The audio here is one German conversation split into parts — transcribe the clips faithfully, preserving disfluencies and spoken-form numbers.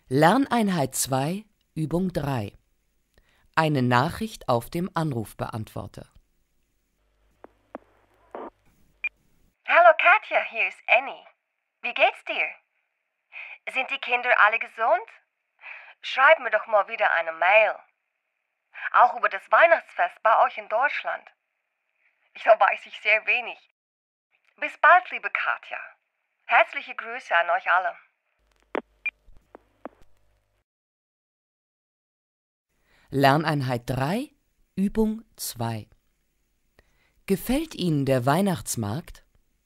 Lerneinheit zwei, Übung drei. Eine Nachricht auf dem Anrufbeantworter. Hallo Katja, hier ist Annie. Wie geht's dir? Sind die Kinder alle gesund? Schreib mir doch mal wieder eine Mail. Auch über das Weihnachtsfest bei euch in Deutschland. Da weiß ich sehr wenig. Bis bald, liebe Katja. Herzliche Grüße an euch alle. Lerneinheit drei, Übung zwei. Gefällt Ihnen der Weihnachtsmarkt?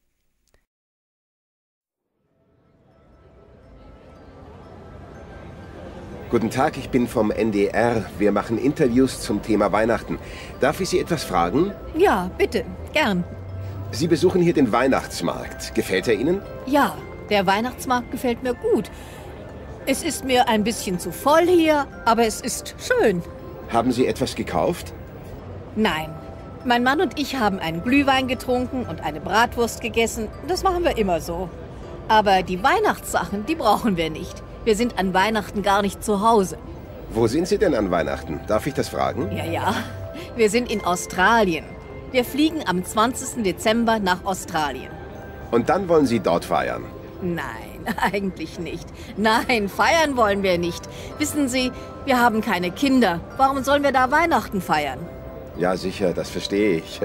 Guten Tag, ich bin vom N D R. Wir machen Interviews zum Thema Weihnachten. Darf ich Sie etwas fragen? Ja, bitte, gern. Sie besuchen hier den Weihnachtsmarkt. Gefällt er Ihnen? Ja, der Weihnachtsmarkt gefällt mir gut. Es ist mir ein bisschen zu voll hier, aber es ist schön. Haben Sie etwas gekauft? Nein, mein Mann und ich haben einen Glühwein getrunken und eine Bratwurst gegessen. Das machen wir immer so. Aber die Weihnachtssachen, die brauchen wir nicht. Wir sind an Weihnachten gar nicht zu Hause. Wo sind Sie denn an Weihnachten? Darf ich das fragen? Ja, ja. Wir sind in Australien. Wir fliegen am zwanzigsten Dezember nach Australien. Und dann wollen Sie dort feiern? Nein, eigentlich nicht. Nein, feiern wollen wir nicht. Wissen Sie, wir haben keine Kinder. Warum sollen wir da Weihnachten feiern? Ja, sicher, das verstehe ich.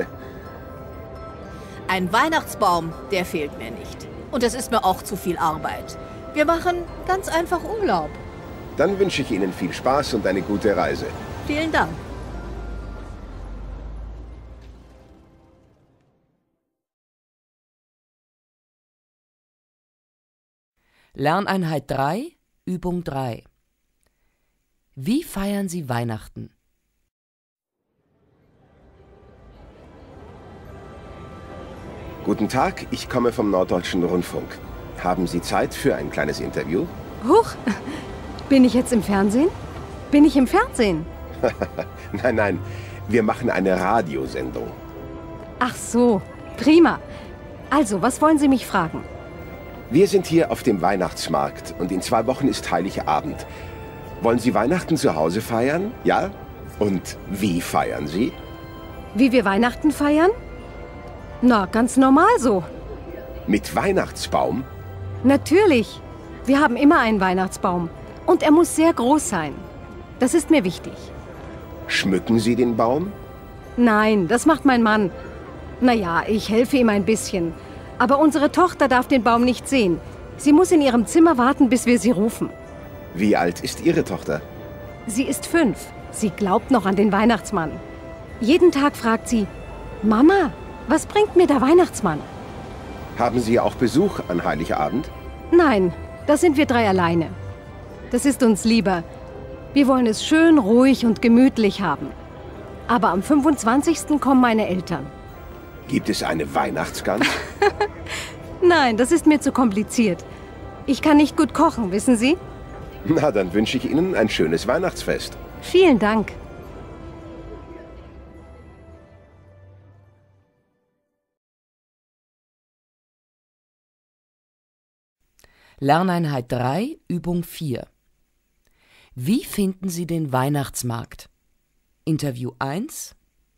Ein Weihnachtsbaum, der fehlt mir nicht. Und es ist mir auch zu viel Arbeit. Wir machen ganz einfach Urlaub. Dann wünsche ich Ihnen viel Spaß und eine gute Reise. Vielen Dank. Lerneinheit drei, Übung drei. Wie feiern Sie Weihnachten? Guten Tag, ich komme vom Norddeutschen Rundfunk. Haben Sie Zeit für ein kleines Interview? Huch, bin ich jetzt im Fernsehen? Bin ich im Fernsehen? Nein, nein, wir machen eine Radiosendung. Ach so, prima. Also, was wollen Sie mich fragen? Wir sind hier auf dem Weihnachtsmarkt und in zwei Wochen ist Heiligabend. Wollen Sie Weihnachten zu Hause feiern? Ja? Und wie feiern Sie? Wie wir Weihnachten feiern? Na, ganz normal so. Mit Weihnachtsbaum? Natürlich. Wir haben immer einen Weihnachtsbaum. Und er muss sehr groß sein. Das ist mir wichtig. Schmücken Sie den Baum? Nein, das macht mein Mann. Naja, ich helfe ihm ein bisschen. Aber unsere Tochter darf den Baum nicht sehen. Sie muss in ihrem Zimmer warten, bis wir sie rufen. Wie alt ist Ihre Tochter? Sie ist fünf. Sie glaubt noch an den Weihnachtsmann. Jeden Tag fragt sie, Mama, was bringt mir der Weihnachtsmann? Haben Sie auch Besuch an Heiligabend? Nein, da sind wir drei alleine. Das ist uns lieber. Wir wollen es schön, ruhig und gemütlich haben. Aber am fünfundzwanzigsten kommen meine Eltern. Gibt es eine Weihnachtsgans? Nein, das ist mir zu kompliziert. Ich kann nicht gut kochen, wissen Sie? Na, dann wünsche ich Ihnen ein schönes Weihnachtsfest. Vielen Dank. Lerneinheit drei, Übung vier. Wie finden Sie den Weihnachtsmarkt? Interview eins.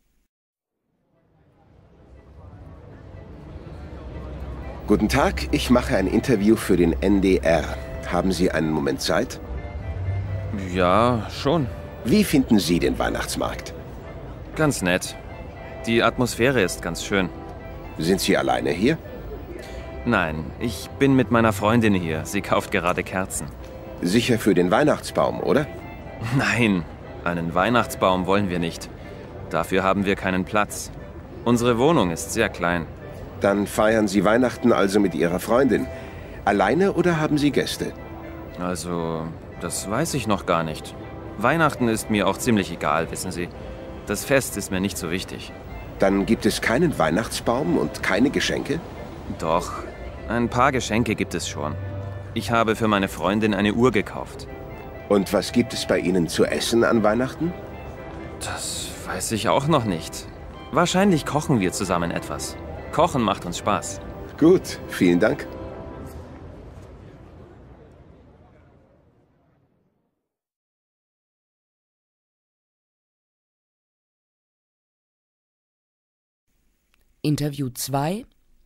Guten Tag, ich mache ein Interview für den N D R. Haben Sie einen Moment Zeit? Ja, schon. Wie finden Sie den Weihnachtsmarkt? Ganz nett. Die Atmosphäre ist ganz schön. Sind Sie alleine hier? Nein, ich bin mit meiner Freundin hier. Sie kauft gerade Kerzen. Sicher für den Weihnachtsbaum, oder? Nein, einen Weihnachtsbaum wollen wir nicht. Dafür haben wir keinen Platz. Unsere Wohnung ist sehr klein. Dann feiern Sie Weihnachten also mit Ihrer Freundin. Alleine oder haben Sie Gäste? Also, das weiß ich noch gar nicht. Weihnachten ist mir auch ziemlich egal, wissen Sie. Das Fest ist mir nicht so wichtig. Dann gibt es keinen Weihnachtsbaum und keine Geschenke? Doch, ein paar Geschenke gibt es schon. Ich habe für meine Freundin eine Uhr gekauft. Und was gibt es bei Ihnen zu essen an Weihnachten? Das weiß ich auch noch nicht. Wahrscheinlich kochen wir zusammen etwas. Kochen macht uns Spaß. Gut, vielen Dank. Interview zwei.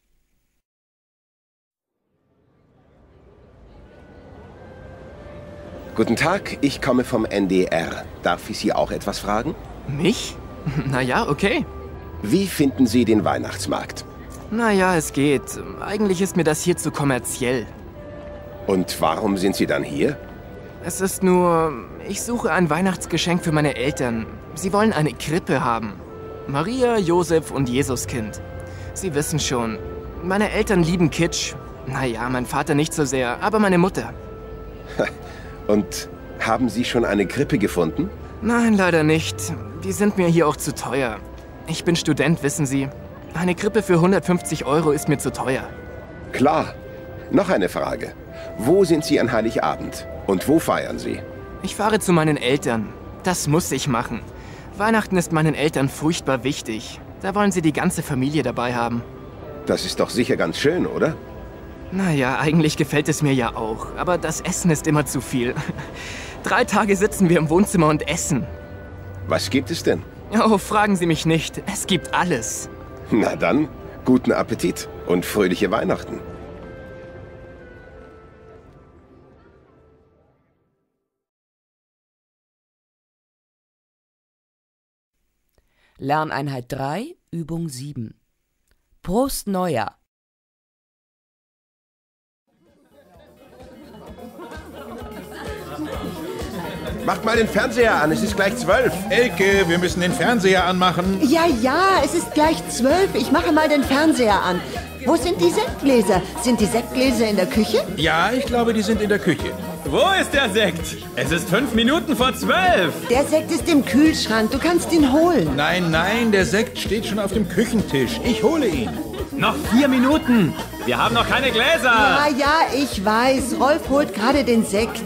Guten Tag, ich komme vom N D R. Darf ich Sie auch etwas fragen? Mich? Naja, okay. Wie finden Sie den Weihnachtsmarkt? Naja, es geht. Eigentlich ist mir das hier zu kommerziell. Und warum sind Sie dann hier? Es ist nur, ich suche ein Weihnachtsgeschenk für meine Eltern. Sie wollen eine Krippe haben. Maria, Josef und Jesuskind. Sie wissen schon, meine Eltern lieben Kitsch. Naja, mein Vater nicht so sehr, aber meine Mutter. Und haben Sie schon eine Krippe gefunden? Nein, leider nicht. Die sind mir hier auch zu teuer. Ich bin Student, wissen Sie. Eine Krippe für hundertfünfzig Euro ist mir zu teuer. Klar. Noch eine Frage. Wo sind Sie an Heiligabend? Und wo feiern Sie? Ich fahre zu meinen Eltern. Das muss ich machen. Weihnachten ist meinen Eltern furchtbar wichtig. Da wollen sie die ganze Familie dabei haben. Das ist doch sicher ganz schön, oder? Naja, eigentlich gefällt es mir ja auch. Aber das Essen ist immer zu viel. Drei Tage sitzen wir im Wohnzimmer und essen. Was gibt es denn? Oh, fragen Sie mich nicht. Es gibt alles. Na dann, guten Appetit und fröhliche Weihnachten. Lerneinheit drei, Übung sieben. Prost Neujahr! Macht mal den Fernseher an, es ist gleich zwölf. Elke, wir müssen den Fernseher anmachen. Ja, ja, es ist gleich zwölf. Ich mache mal den Fernseher an. Wo sind die Sektgläser? Sind die Sektgläser in der Küche? Ja, ich glaube, die sind in der Küche. Wo ist der Sekt? Es ist fünf Minuten vor zwölf. Der Sekt ist im Kühlschrank. Du kannst ihn holen. Nein, nein, der Sekt steht schon auf dem Küchentisch. Ich hole ihn. Noch vier Minuten. Wir haben noch keine Gläser. Ja, ja, ich weiß. Rolf holt gerade den Sekt.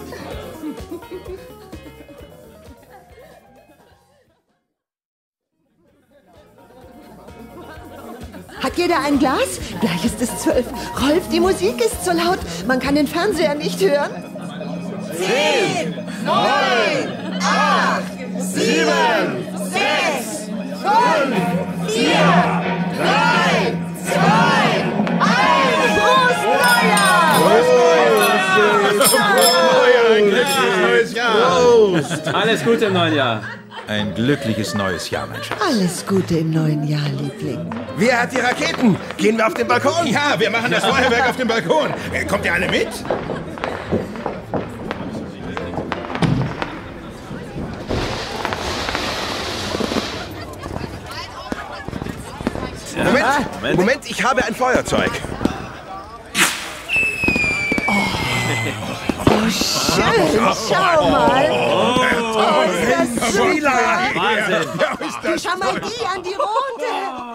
Hat jeder ein Glas? Gleich ist es zwölf. Rolf, die Musik ist so laut. Man kann den Fernseher nicht hören. Zehn, neun, acht, sieben, sechs, fünf, vier, drei, zwei, eins. Prost Neujahr! Prost Neujahr! Ein glückliches neues Jahr! Prost! Alles Gute im neuen Jahr. Ein glückliches neues Jahr, mein Schatz. Alles Gute im neuen Jahr, Liebling. Wer hat die Raketen? Gehen wir auf den Balkon? Ja, wir machen das Feuerwerk auf dem Balkon. Kommt ihr alle mit? Moment, Moment, Moment, ich habe ein Feuerzeug. Oh, schön. Schau mal. Oh, ist das super. Wahnsinn. Du, schau mal die an die rote.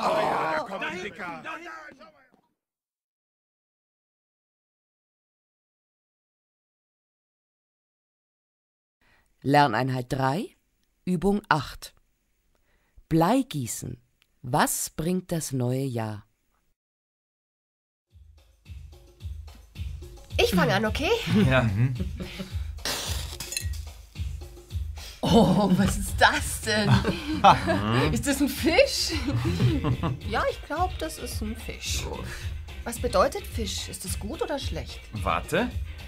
Lerneinheit drei, Übung acht. Bleigießen. Was bringt das neue Jahr? Ich fange an, okay? Ja. Oh, was ist das denn? Ist das ein Fisch? Ja, ich glaube, das ist ein Fisch. Was bedeutet Fisch? Ist es gut oder schlecht? Warte.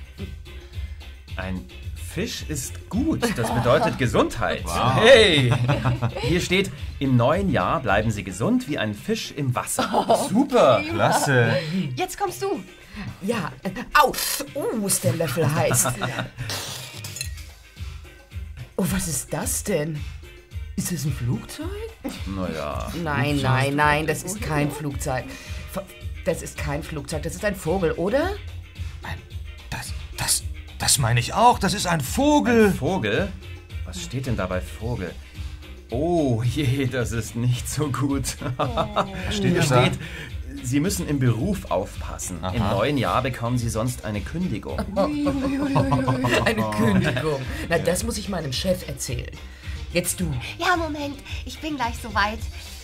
Ein Fisch ist gut. Das bedeutet Gesundheit. Wow. Hey! Hier steht, im neuen Jahr bleiben Sie gesund wie ein Fisch im Wasser. Oh, super! Klasse. Jetzt kommst du. Ja. Au! Oh, ist der Löffel heiß. Oh, was ist das denn? Ist das ein Flugzeug? Naja. Nein, nein, nein, das ist kein Flugzeug. Das ist kein Flugzeug, das ist ein Vogel, oder? Das, das, das meine ich auch. Das ist ein Vogel. Ein Vogel? Was steht denn da bei Vogel? Oh je, das ist nicht so gut. Was steht Hier da? steht, Sie müssen im Beruf aufpassen. Aha. Im neuen Jahr bekommen Sie sonst eine Kündigung. Eine Kündigung. Na, das muss ich meinem Chef erzählen. Jetzt du. Ja, Moment. Ich bin gleich soweit.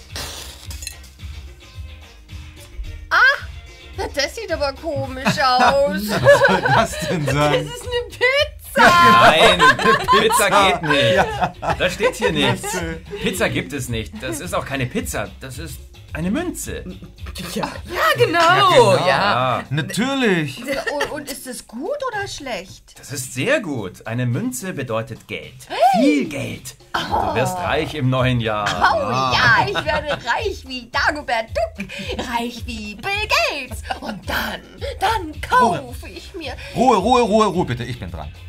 Ah, das sieht aber komisch aus. Was soll das denn sein? Das ist eine Pizza. Nein, Pizza geht nicht. Das steht hier nicht. Pizza gibt es nicht. Das ist auch keine Pizza. Das ist Eine Münze. Ja, ja genau. Ja, Ja. Natürlich. Und, und ist es gut oder schlecht? Das ist sehr gut. Eine Münze bedeutet Geld. Viel Geld. Du wirst reich im neuen Jahr. Oh ja, ich werde reich wie Dagobert Duck, reich wie Bill Gates. Und dann, dann kaufe ich mir... Ruhe, Ruhe, Ruhe, Ruhe bitte, ich bin dran.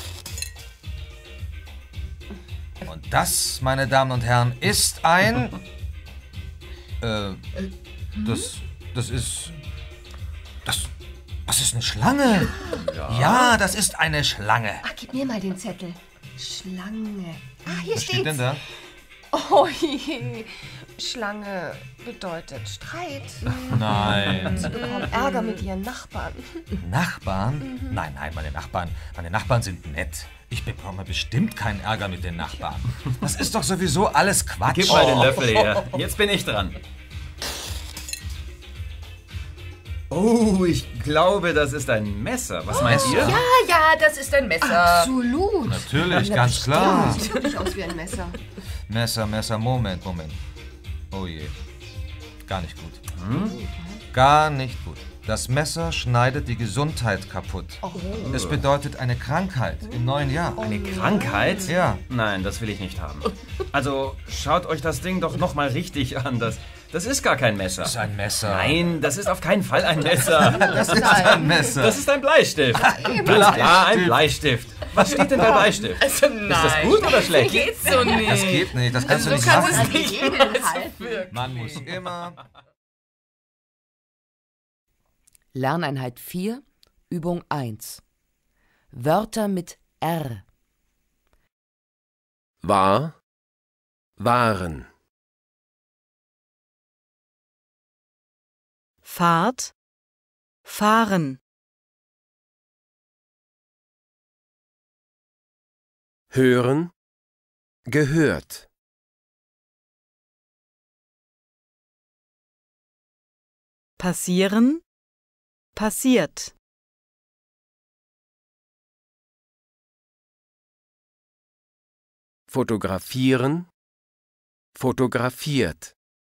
Und das, meine Damen und Herren, ist ein... Äh, das, das ist... Das, das ist eine Schlange. Ja. Ja, das ist eine Schlange. Ach, gib mir mal den Zettel. Schlange. Ah, hier Was steht's. steht denn da? Oh je. Schlange bedeutet Streit. Nein. Sie bekommen Ärger mit ihren Nachbarn. Nachbarn? Nein, nein, meine Nachbarn, meine Nachbarn sind nett. Ich bekomme bestimmt keinen Ärger mit den Nachbarn. Das ist doch sowieso alles Quatsch. Gib mal den Löffel her. Jetzt bin ich dran. Oh, ich glaube, das ist ein Messer. Was meint ihr? Ja, ja, das ist ein Messer. Absolut. Natürlich, ganz klar. Sieht wirklich aus wie ein Messer. Messer, Messer, Moment, Moment. Oh je. Gar nicht gut. Hm? Gar nicht gut. Das Messer schneidet die Gesundheit kaputt. Oh. Es bedeutet eine Krankheit im neuen Jahr. Eine Krankheit? Ja. Nein, das will ich nicht haben. Also, schaut euch das Ding doch noch mal richtig an. Das, das ist gar kein Messer. Das ist ein Messer. Nein, das ist auf keinen Fall ein Messer. Das ist ein Messer. Das ist ein Bleistift. Ganz klar, ein Bleistift. Was steht denn bei Bleistift? Also nein. Ist das gut oder schlecht? Das geht so nicht. Das geht nicht, das kannst Also, du nicht so kannst machen. es nicht halten. Man muss immer... Lerneinheit vier, Übung eins. Wörter mit R. War, waren. Fahrt, fahren. Hören, gehört. Passieren, passiert. Fotografieren, fotografiert.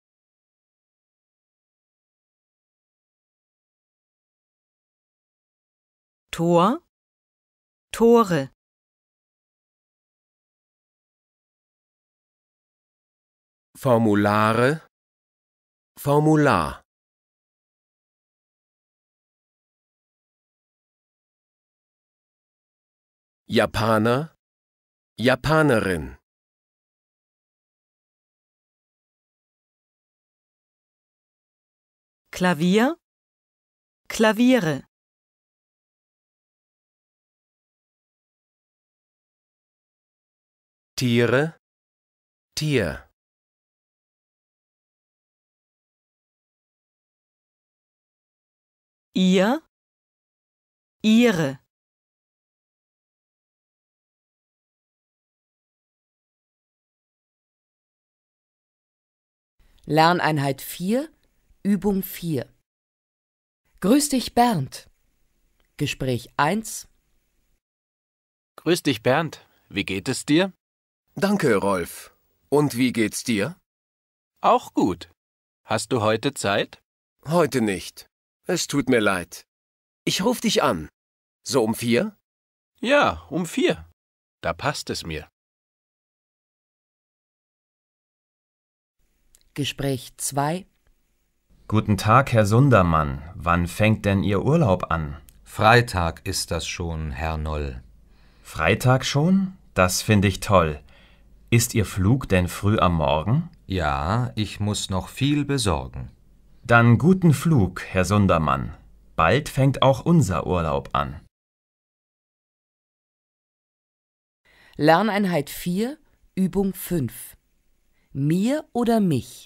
Tor, Tore. Formulare, Formular. Japaner, Japanerin. Klavier, Klaviere. Tiere, Tier. Ihr, ihre. Lerneinheit vier, Übung vier. Grüß dich, Bernd. Gespräch eins. Grüß dich, Bernd. Wie geht es dir? Danke, Rolf. Und wie geht's dir? Auch gut. Hast du heute Zeit? Heute nicht. Es tut mir leid. Ich ruf dich an. So um vier? Ja, um vier. Da passt es mir. Gespräch zwei. Guten Tag, Herr Sundermann. Wann fängt denn Ihr Urlaub an? Freitag ist das schon, Herr Noll. Freitag schon? Das finde ich toll. Ist Ihr Flug denn früh am Morgen? Ja, ich muss noch viel besorgen. Dann guten Flug, Herr Sundermann. Bald fängt auch unser Urlaub an. Lerneinheit vier, Übung fünf. Mir oder mich?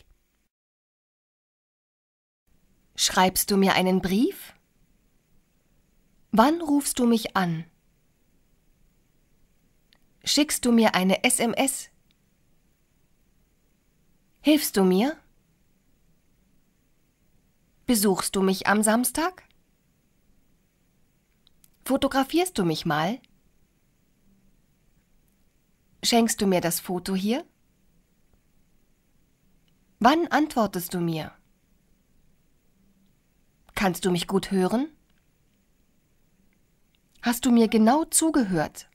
Schreibst du mir einen Brief? Wann rufst du mich an? Schickst du mir eine S M S? Hilfst du mir? Besuchst du mich am Samstag? Fotografierst du mich mal? Schenkst du mir das Foto hier? Wann antwortest du mir? Kannst du mich gut hören? Hast du mir genau zugehört?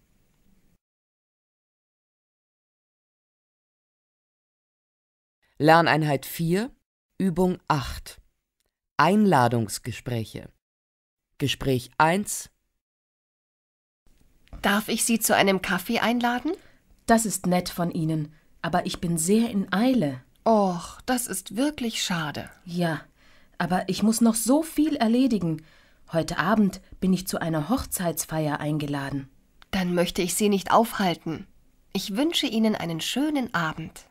Lerneinheit vier, Übung acht. Einladungsgespräche. Gespräch eins. Darf ich Sie zu einem Kaffee einladen? Das ist nett von Ihnen, aber ich bin sehr in Eile. Och, das ist wirklich schade. Ja, aber ich muss noch so viel erledigen. Heute Abend bin ich zu einer Hochzeitsfeier eingeladen. Dann möchte ich Sie nicht aufhalten. Ich wünsche Ihnen einen schönen Abend.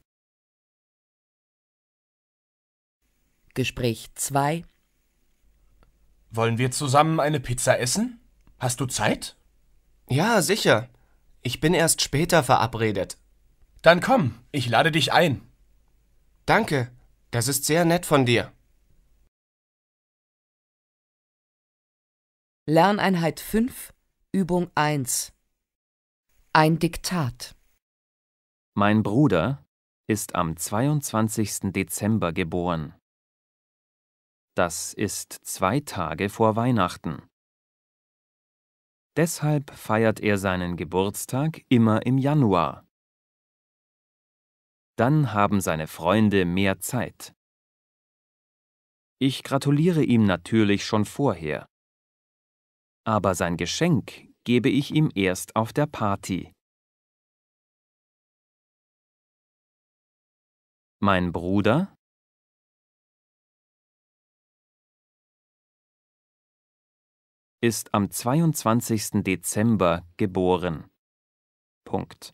Gespräch zwei. Wollen wir zusammen eine Pizza essen? Hast du Zeit? Ja, sicher. Ich bin erst später verabredet. Dann komm, ich lade dich ein. Danke, das ist sehr nett von dir. Lerneinheit fünf, Übung eins. Ein Diktat. Mein Bruder ist am zweiundzwanzigsten Dezember geboren. Das ist zwei Tage vor Weihnachten. Deshalb feiert er seinen Geburtstag immer im Januar. Dann haben seine Freunde mehr Zeit. Ich gratuliere ihm natürlich schon vorher. Aber sein Geschenk gebe ich ihm erst auf der Party. Mein Bruder ist am zweiundzwanzigsten Dezember geboren. Punkt.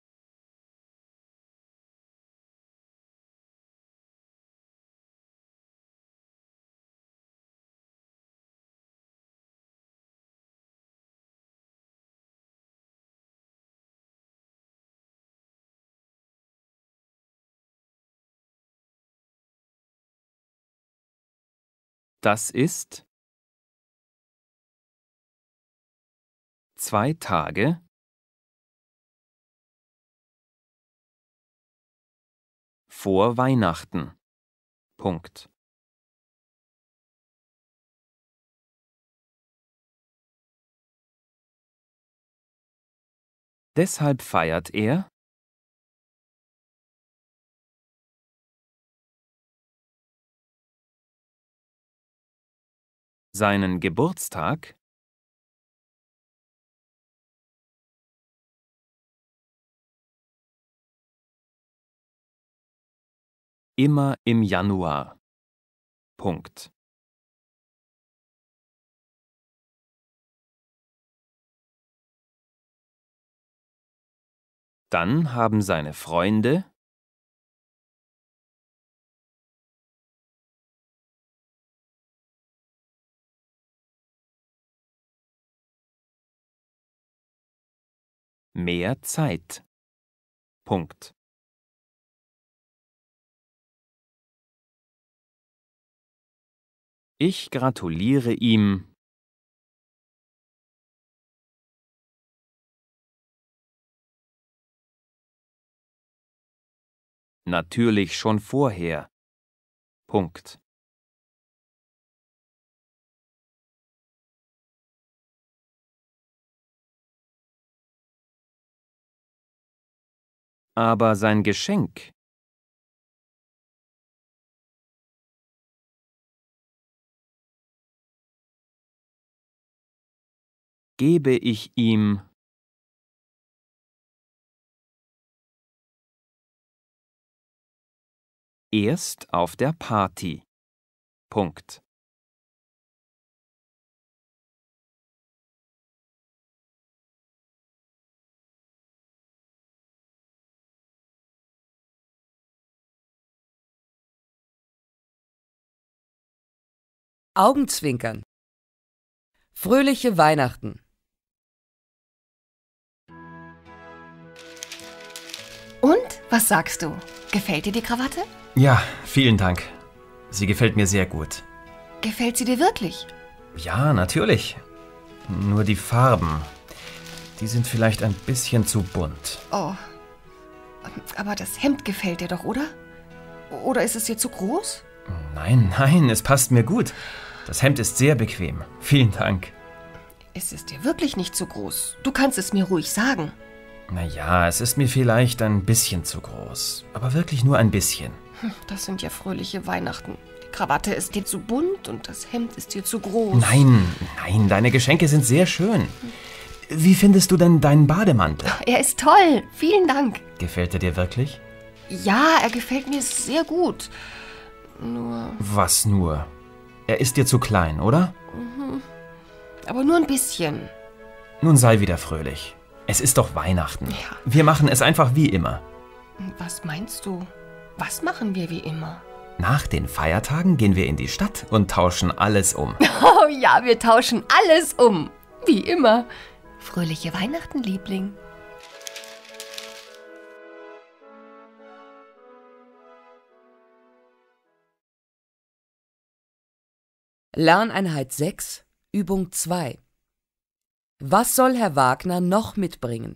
Das ist zwei Tage vor Weihnachten. Punkt. Deshalb feiert er seinen Geburtstag immer im Januar. Punkt. Dann haben seine Freunde mehr Zeit. Punkt. Ich gratuliere ihm natürlich schon vorher. Punkt. Aber sein Geschenk gebe ich ihm erst auf der Party. Punkt. Augenzwinkern. Fröhliche Weihnachten. Und, was sagst du? Gefällt dir die Krawatte? Ja, vielen Dank. Sie gefällt mir sehr gut. Gefällt sie dir wirklich? Ja, natürlich. Nur die Farben, die sind vielleicht ein bisschen zu bunt. Oh, aber das Hemd gefällt dir doch, oder? Oder ist es dir zu groß? Nein, nein, es passt mir gut. Das Hemd ist sehr bequem. Vielen Dank. Ist es dir wirklich nicht zu groß? Du kannst es mir ruhig sagen. Naja, es ist mir vielleicht ein bisschen zu groß. Aber wirklich nur ein bisschen. Das sind ja fröhliche Weihnachten. Die Krawatte ist dir zu bunt und das Hemd ist dir zu groß. Nein, nein, deine Geschenke sind sehr schön. Wie findest du denn deinen Bademantel? Er ist toll. Vielen Dank. Gefällt er dir wirklich? Ja, er gefällt mir sehr gut. Nur... Was nur? Er ist dir zu klein, oder? Mhm. Aber nur ein bisschen. Nun sei wieder fröhlich. Es ist doch Weihnachten. Ja. Wir machen es einfach wie immer. Was meinst du? Was machen wir wie immer? Nach den Feiertagen gehen wir in die Stadt und tauschen alles um. Oh ja, wir tauschen alles um. Wie immer. Fröhliche Weihnachten, Liebling. Lerneinheit sechs, Übung zwei. Was soll Herr Wagner noch mitbringen?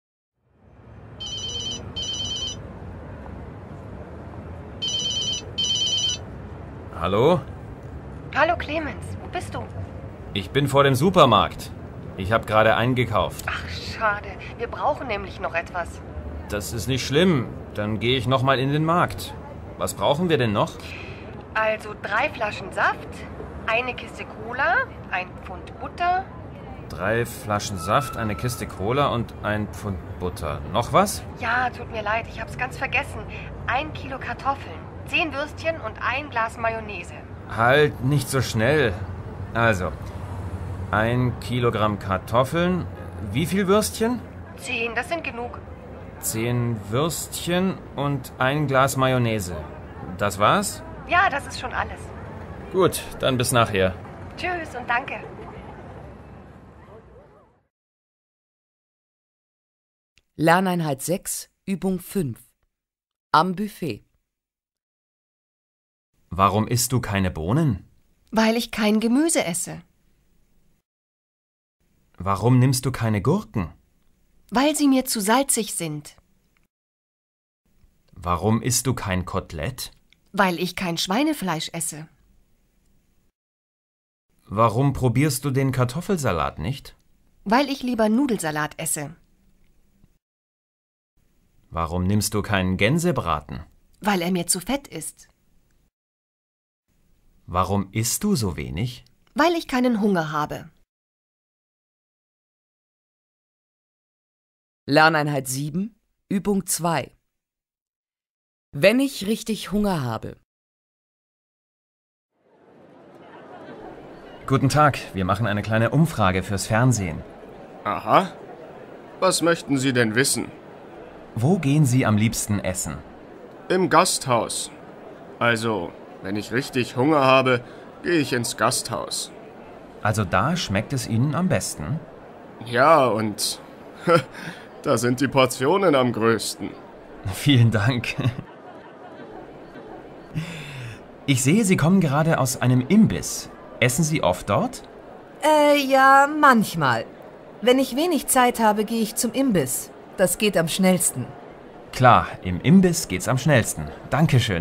Hallo? Hallo Clemens, wo bist du? Ich bin vor dem Supermarkt. Ich habe gerade eingekauft. Ach, schade. Wir brauchen nämlich noch etwas. Das ist nicht schlimm. Dann gehe ich noch mal in den Markt. Was brauchen wir denn noch? Also drei Flaschen Saft, eine Kiste Cola, ein Pfund Butter. Drei Flaschen Saft, eine Kiste Cola und ein Pfund Butter. Noch was? Ja, tut mir leid, ich hab's ganz vergessen. Ein Kilo Kartoffeln, zehn Würstchen und ein Glas Mayonnaise. Halt, nicht so schnell. Also, ein Kilogramm Kartoffeln. Wie viel Würstchen? Zehn, das sind genug. Zehn Würstchen und ein Glas Mayonnaise. Das war's? Ja, das ist schon alles. Gut, dann bis nachher. Tschüss und danke. Lerneinheit sechs, Übung fünf. Am Buffet. Warum isst du keine Bohnen? Weil ich kein Gemüse esse. Warum nimmst du keine Gurken? Weil sie mir zu salzig sind. Warum isst du kein Kotelett? Weil ich kein Schweinefleisch esse. Warum probierst du den Kartoffelsalat nicht? Weil ich lieber Nudelsalat esse. Warum nimmst du keinen Gänsebraten? Weil er mir zu fett ist. Warum isst du so wenig? Weil ich keinen Hunger habe. Lerneinheit sieben, Übung zwei. Wenn ich richtig Hunger habe. Guten Tag, wir machen eine kleine Umfrage fürs Fernsehen. Aha. Was möchten Sie denn wissen? Wo gehen Sie am liebsten essen? Im Gasthaus. Also, wenn ich richtig Hunger habe, gehe ich ins Gasthaus. Also da schmeckt es Ihnen am besten? Ja, und da sind die Portionen am größten. Vielen Dank. Ich sehe, Sie kommen gerade aus einem Imbiss. Essen Sie oft dort? Äh, ja, manchmal. Wenn ich wenig Zeit habe, gehe ich zum Imbiss. Das geht am schnellsten. Klar, im Imbiss geht's am schnellsten. Dankeschön.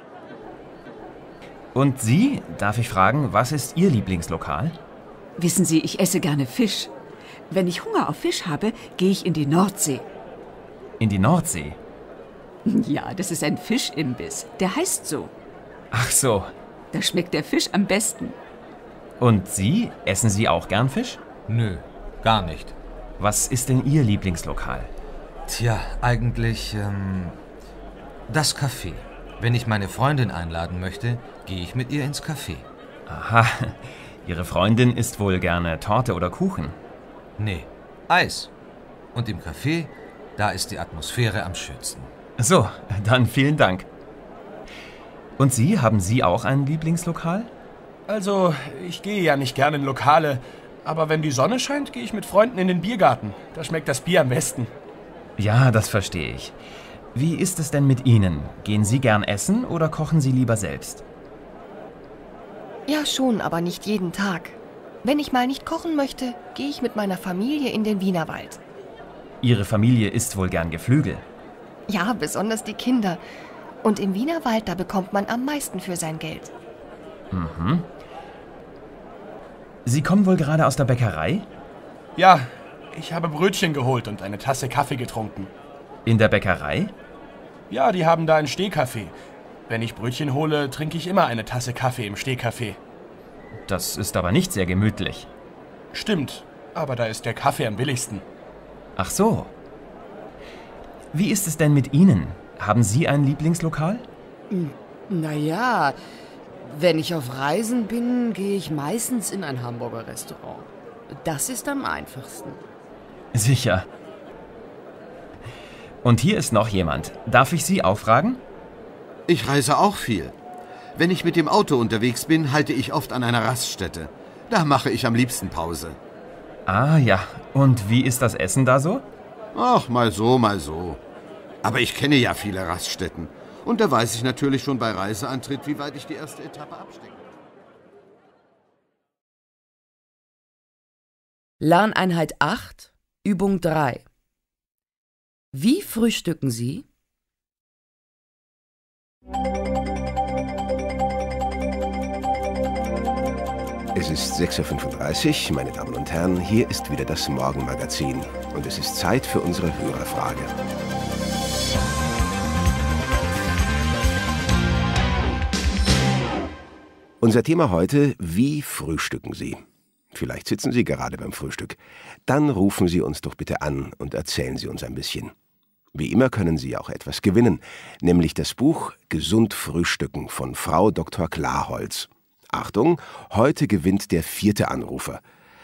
Und Sie, darf ich fragen, was ist Ihr Lieblingslokal? Wissen Sie, ich esse gerne Fisch. Wenn ich Hunger auf Fisch habe, gehe ich in die Nordsee. In die Nordsee? Ja, das ist ein Fischimbiss. Der heißt so. Ach so. Da schmeckt der Fisch am besten. Und Sie, essen Sie auch gern Fisch? Nö, gar nicht. Was ist denn Ihr Lieblingslokal? Tja, eigentlich, ähm, das Café. Wenn ich meine Freundin einladen möchte, gehe ich mit ihr ins Café. Aha, Ihre Freundin isst wohl gerne Torte oder Kuchen? Nee, Eis. Und im Café, da ist die Atmosphäre am schönsten. So, dann vielen Dank. Und Sie, haben Sie auch ein Lieblingslokal? Also, ich gehe ja nicht gerne in Lokale, aber wenn die Sonne scheint, gehe ich mit Freunden in den Biergarten. Da schmeckt das Bier am besten. Ja, das verstehe ich. Wie ist es denn mit Ihnen? Gehen Sie gern essen oder kochen Sie lieber selbst? Ja, schon, aber nicht jeden Tag. Wenn ich mal nicht kochen möchte, gehe ich mit meiner Familie in den Wienerwald. Ihre Familie isst wohl gern Geflügel? Ja, besonders die Kinder. Und im Wienerwald, da bekommt man am meisten für sein Geld. Mhm. Sie kommen wohl gerade aus der Bäckerei? Ja, ich habe Brötchen geholt und eine Tasse Kaffee getrunken. In der Bäckerei? Ja, die haben da einen Stehkaffee. Wenn ich Brötchen hole, trinke ich immer eine Tasse Kaffee im Stehkaffee. Das ist aber nicht sehr gemütlich. Stimmt, aber da ist der Kaffee am billigsten. Ach so. Wie ist es denn mit Ihnen? Haben Sie ein Lieblingslokal? Naja, wenn ich auf Reisen bin, gehe ich meistens in ein Hamburger Restaurant. Das ist am einfachsten. Sicher. Und hier ist noch jemand. Darf ich Sie auch fragen? Ich reise auch viel. Wenn ich mit dem Auto unterwegs bin, halte ich oft an einer Raststätte. Da mache ich am liebsten Pause. Ah ja, und wie ist das Essen da so? Ach, mal so, mal so. Aber ich kenne ja viele Raststätten. Und da weiß ich natürlich schon bei Reiseantritt, wie weit ich die erste Etappe abstecke. Lerneinheit acht, Übung drei. Wie frühstücken Sie? Es ist sechs Uhr fünfunddreißig, meine Damen und Herren, hier ist wieder das Morgenmagazin. Und es ist Zeit für unsere Hörerfrage. Unser Thema heute, wie frühstücken Sie? Vielleicht sitzen Sie gerade beim Frühstück. Dann rufen Sie uns doch bitte an und erzählen Sie uns ein bisschen. Wie immer können Sie auch etwas gewinnen, nämlich das Buch Gesund Frühstücken von Frau Doktor Klarholz. Achtung, heute gewinnt der vierte Anrufer.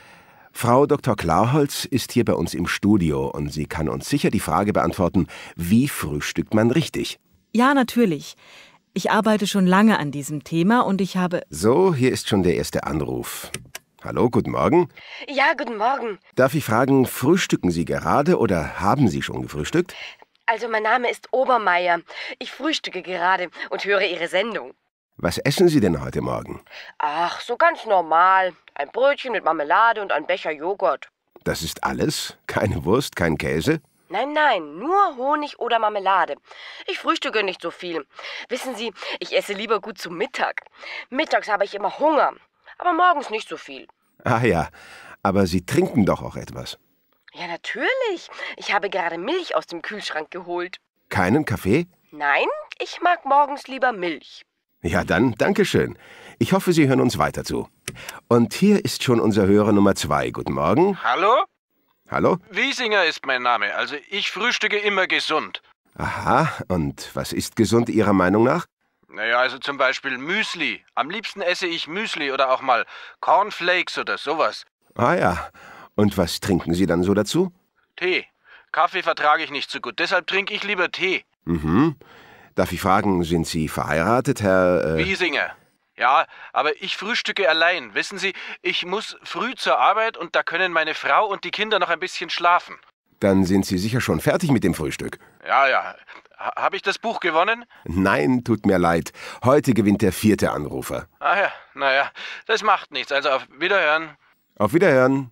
Frau Doktor Klarholz ist hier bei uns im Studio und sie kann uns sicher die Frage beantworten, wie frühstückt man richtig? Ja, natürlich. Ich arbeite schon lange an diesem Thema und ich habe... So, hier ist schon der erste Anruf. Hallo, guten Morgen. Ja, guten Morgen. Darf ich fragen, frühstücken Sie gerade oder haben Sie schon gefrühstückt? Also, mein Name ist Obermeier. Ich frühstücke gerade und höre Ihre Sendung. Was essen Sie denn heute Morgen? Ach, so ganz normal. Ein Brötchen mit Marmelade und ein Becher Joghurt. Das ist alles? Keine Wurst, kein Käse? Nein, nein, nur Honig oder Marmelade. Ich frühstücke nicht so viel. Wissen Sie, ich esse lieber gut zu Mittag. Mittags habe ich immer Hunger, aber morgens nicht so viel. Ah ja, aber Sie trinken doch auch etwas. Ja, natürlich. Ich habe gerade Milch aus dem Kühlschrank geholt. Keinen Kaffee? Nein, ich mag morgens lieber Milch. Ja, dann, danke schön. Ich hoffe, Sie hören uns weiter zu. Und hier ist schon unser Hörer Nummer zwei. Guten Morgen. Hallo? Hallo? Wiesinger ist mein Name. Also ich frühstücke immer gesund. Aha, und was ist gesund Ihrer Meinung nach? Naja, also zum Beispiel Müsli. Am liebsten esse ich Müsli oder auch mal Cornflakes oder sowas. Ah ja, und was trinken Sie dann so dazu? Tee. Kaffee vertrage ich nicht so gut, deshalb trinke ich lieber Tee. Mhm. Darf ich fragen, sind Sie verheiratet, Herr... Äh Wiesinger. Ja, aber ich frühstücke allein. Wissen Sie, ich muss früh zur Arbeit und da können meine Frau und die Kinder noch ein bisschen schlafen. Dann sind Sie sicher schon fertig mit dem Frühstück. Ja, ja. Ha- Habe ich das Buch gewonnen? Nein, tut mir leid. Heute gewinnt der vierte Anrufer. Ah ja, naja, das macht nichts. Also auf Wiederhören. Auf Wiederhören.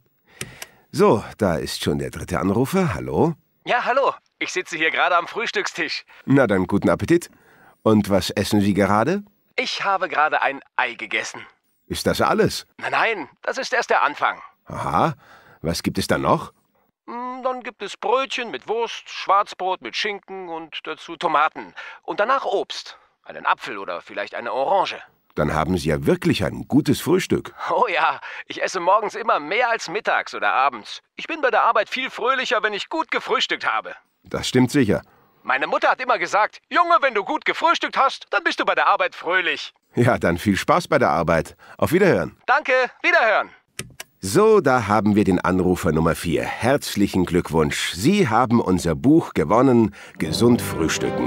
So, da ist schon der dritte Anrufer. Hallo? Ja, hallo. Ich sitze hier gerade am Frühstückstisch. Na dann, guten Appetit. Und was essen Sie gerade? Ich habe gerade ein Ei gegessen. Ist das alles? Nein, nein, das ist erst der Anfang. Aha. Was gibt es dann noch? Hm, Dann gibt es Brötchen mit Wurst, Schwarzbrot mit Schinken und dazu Tomaten. Und danach Obst. Einen Apfel oder vielleicht eine Orange. Dann haben Sie ja wirklich ein gutes Frühstück. Oh ja, ich esse morgens immer mehr als mittags oder abends. Ich bin bei der Arbeit viel fröhlicher, wenn ich gut gefrühstückt habe. Das stimmt sicher. Meine Mutter hat immer gesagt, Junge, wenn du gut gefrühstückt hast, dann bist du bei der Arbeit fröhlich. Ja, dann viel Spaß bei der Arbeit. Auf Wiederhören. Danke, Wiederhören. So, da haben wir den Anrufer Nummer vier. Herzlichen Glückwunsch. Sie haben unser Buch gewonnen, Gesund Frühstücken.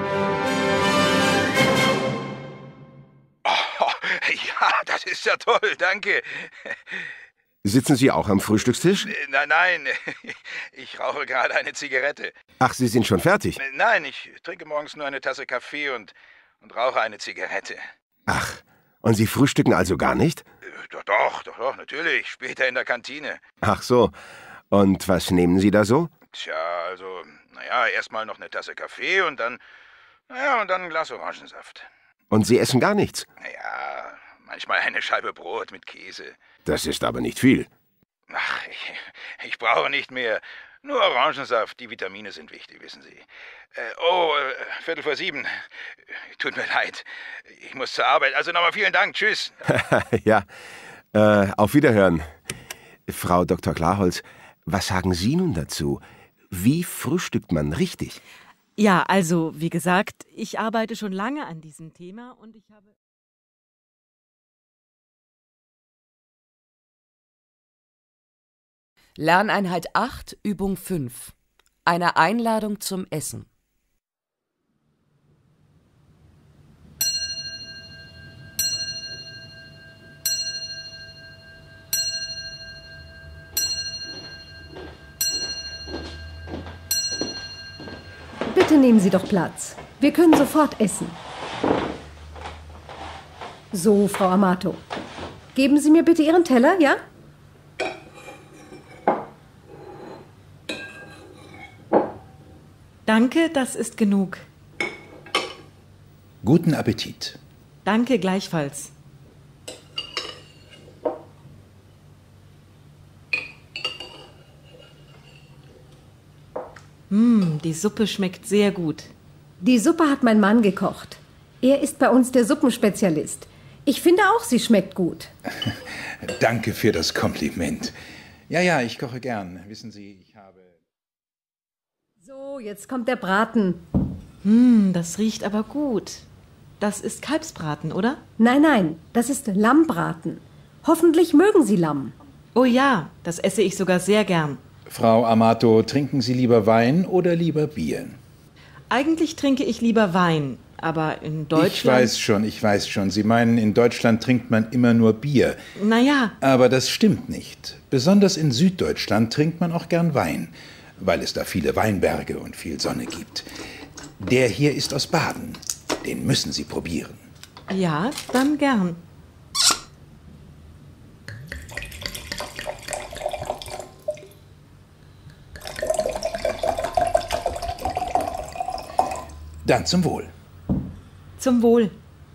Oh, ja, das ist ja toll, danke. Sitzen Sie auch am Frühstückstisch? Nein, nein, ich rauche gerade eine Zigarette. Ach, Sie sind schon fertig. Nein, ich trinke morgens nur eine Tasse Kaffee und, und rauche eine Zigarette. Ach, und Sie frühstücken also gar nicht? Doch, doch, doch, doch, natürlich, später in der Kantine. Ach so. Und was nehmen Sie da so? Tja, also, naja, erstmal noch eine Tasse Kaffee und dann Ja, und dann ein Glas Orangensaft. Und Sie essen gar nichts? Naja, manchmal eine Scheibe Brot mit Käse. Das ist aber nicht viel. Ach, ich, ich brauche nicht mehr. Nur Orangensaft, die Vitamine sind wichtig, wissen Sie. Äh, oh, äh, Viertel vor sieben. Tut mir leid. Ich muss zur Arbeit. Also nochmal vielen Dank. Tschüss. Ja, äh, auf Wiederhören. Frau Doktor Klarholz, was sagen Sie nun dazu? Wie frühstückt man richtig? Ja, also, wie gesagt, ich arbeite schon lange an diesem Thema und ich habe... Lerneinheit acht, Übung fünf. Eine Einladung zum Essen. Bitte nehmen Sie doch Platz. Wir können sofort essen. So, Frau Amato. Geben Sie mir bitte Ihren Teller, ja? Danke, das ist genug. Guten Appetit. Danke gleichfalls. Hm, die Suppe schmeckt sehr gut. Die Suppe hat mein Mann gekocht. Er ist bei uns der Suppenspezialist. Ich finde auch, sie schmeckt gut. Danke für das Kompliment. Ja, ja, ich koche gern. Wissen Sie, ich habe... So, jetzt kommt der Braten. Hm, das riecht aber gut. Das ist Kalbsbraten, oder? Nein, nein, das ist Lammbraten. Hoffentlich mögen Sie Lamm. Oh ja, das esse ich sogar sehr gern. Frau Amato, trinken Sie lieber Wein oder lieber Bier? Eigentlich trinke ich lieber Wein, aber in Deutschland... Ich weiß schon, ich weiß schon. Sie meinen, in Deutschland trinkt man immer nur Bier. Naja. Aber das stimmt nicht. Besonders in Süddeutschland trinkt man auch gern Wein, weil es da viele Weinberge und viel Sonne gibt. Der hier ist aus Baden. Den müssen Sie probieren. Ja, dann gern. Dann zum Wohl. Zum Wohl.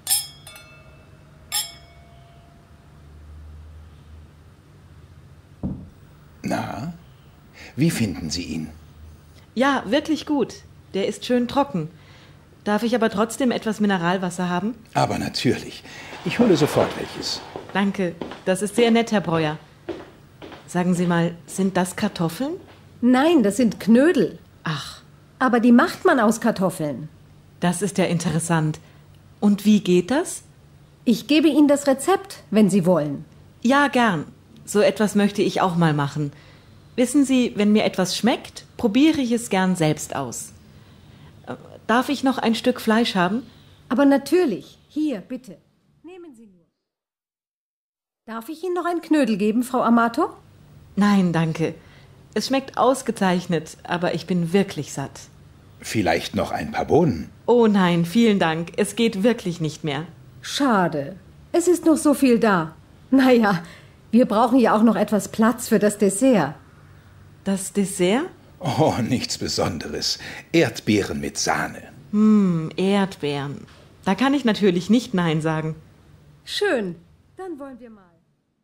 Na, wie finden Sie ihn? Ja, wirklich gut. Der ist schön trocken. Darf ich aber trotzdem etwas Mineralwasser haben? Aber natürlich. Ich hole sofort welches. Danke. Das ist sehr nett, Herr Breuer. Sagen Sie mal, sind das Kartoffeln? Nein, das sind Knödel. Ach. Aber die macht man aus Kartoffeln. Das ist ja interessant. Und wie geht das? Ich gebe Ihnen das Rezept, wenn Sie wollen. Ja, gern. So etwas möchte ich auch mal machen. Wissen Sie, wenn mir etwas schmeckt, probiere ich es gern selbst aus. Darf ich noch ein Stück Fleisch haben? Aber natürlich. Hier, bitte. Nehmen Sie nur. Darf ich Ihnen noch ein Knödel geben, Frau Amato? Nein, danke. Es schmeckt ausgezeichnet, aber ich bin wirklich satt. Vielleicht noch ein paar Bohnen? Oh nein, vielen Dank. Es geht wirklich nicht mehr. Schade. Es ist noch so viel da. Naja, wir brauchen ja auch noch etwas Platz für das Dessert. Das Dessert? Oh, nichts Besonderes. Erdbeeren mit Sahne. Hm, Erdbeeren. Da kann ich natürlich nicht Nein sagen. Schön. Dann wollen wir mal.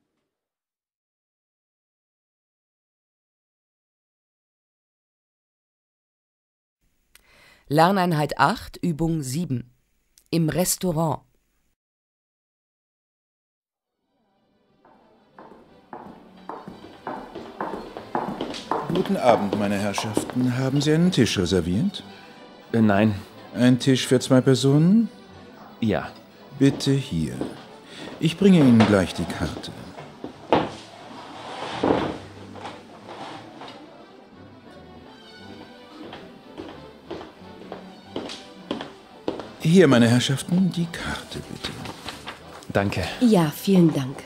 Lerneinheit acht, Übung sieben. Im Restaurant. Guten Abend, meine Herrschaften. Haben Sie einen Tisch reserviert? Äh, nein. Ein Tisch für zwei Personen? Ja. Bitte hier. Ich bringe Ihnen gleich die Karte. Hier, meine Herrschaften, die Karte, bitte. Danke. Ja, vielen Dank.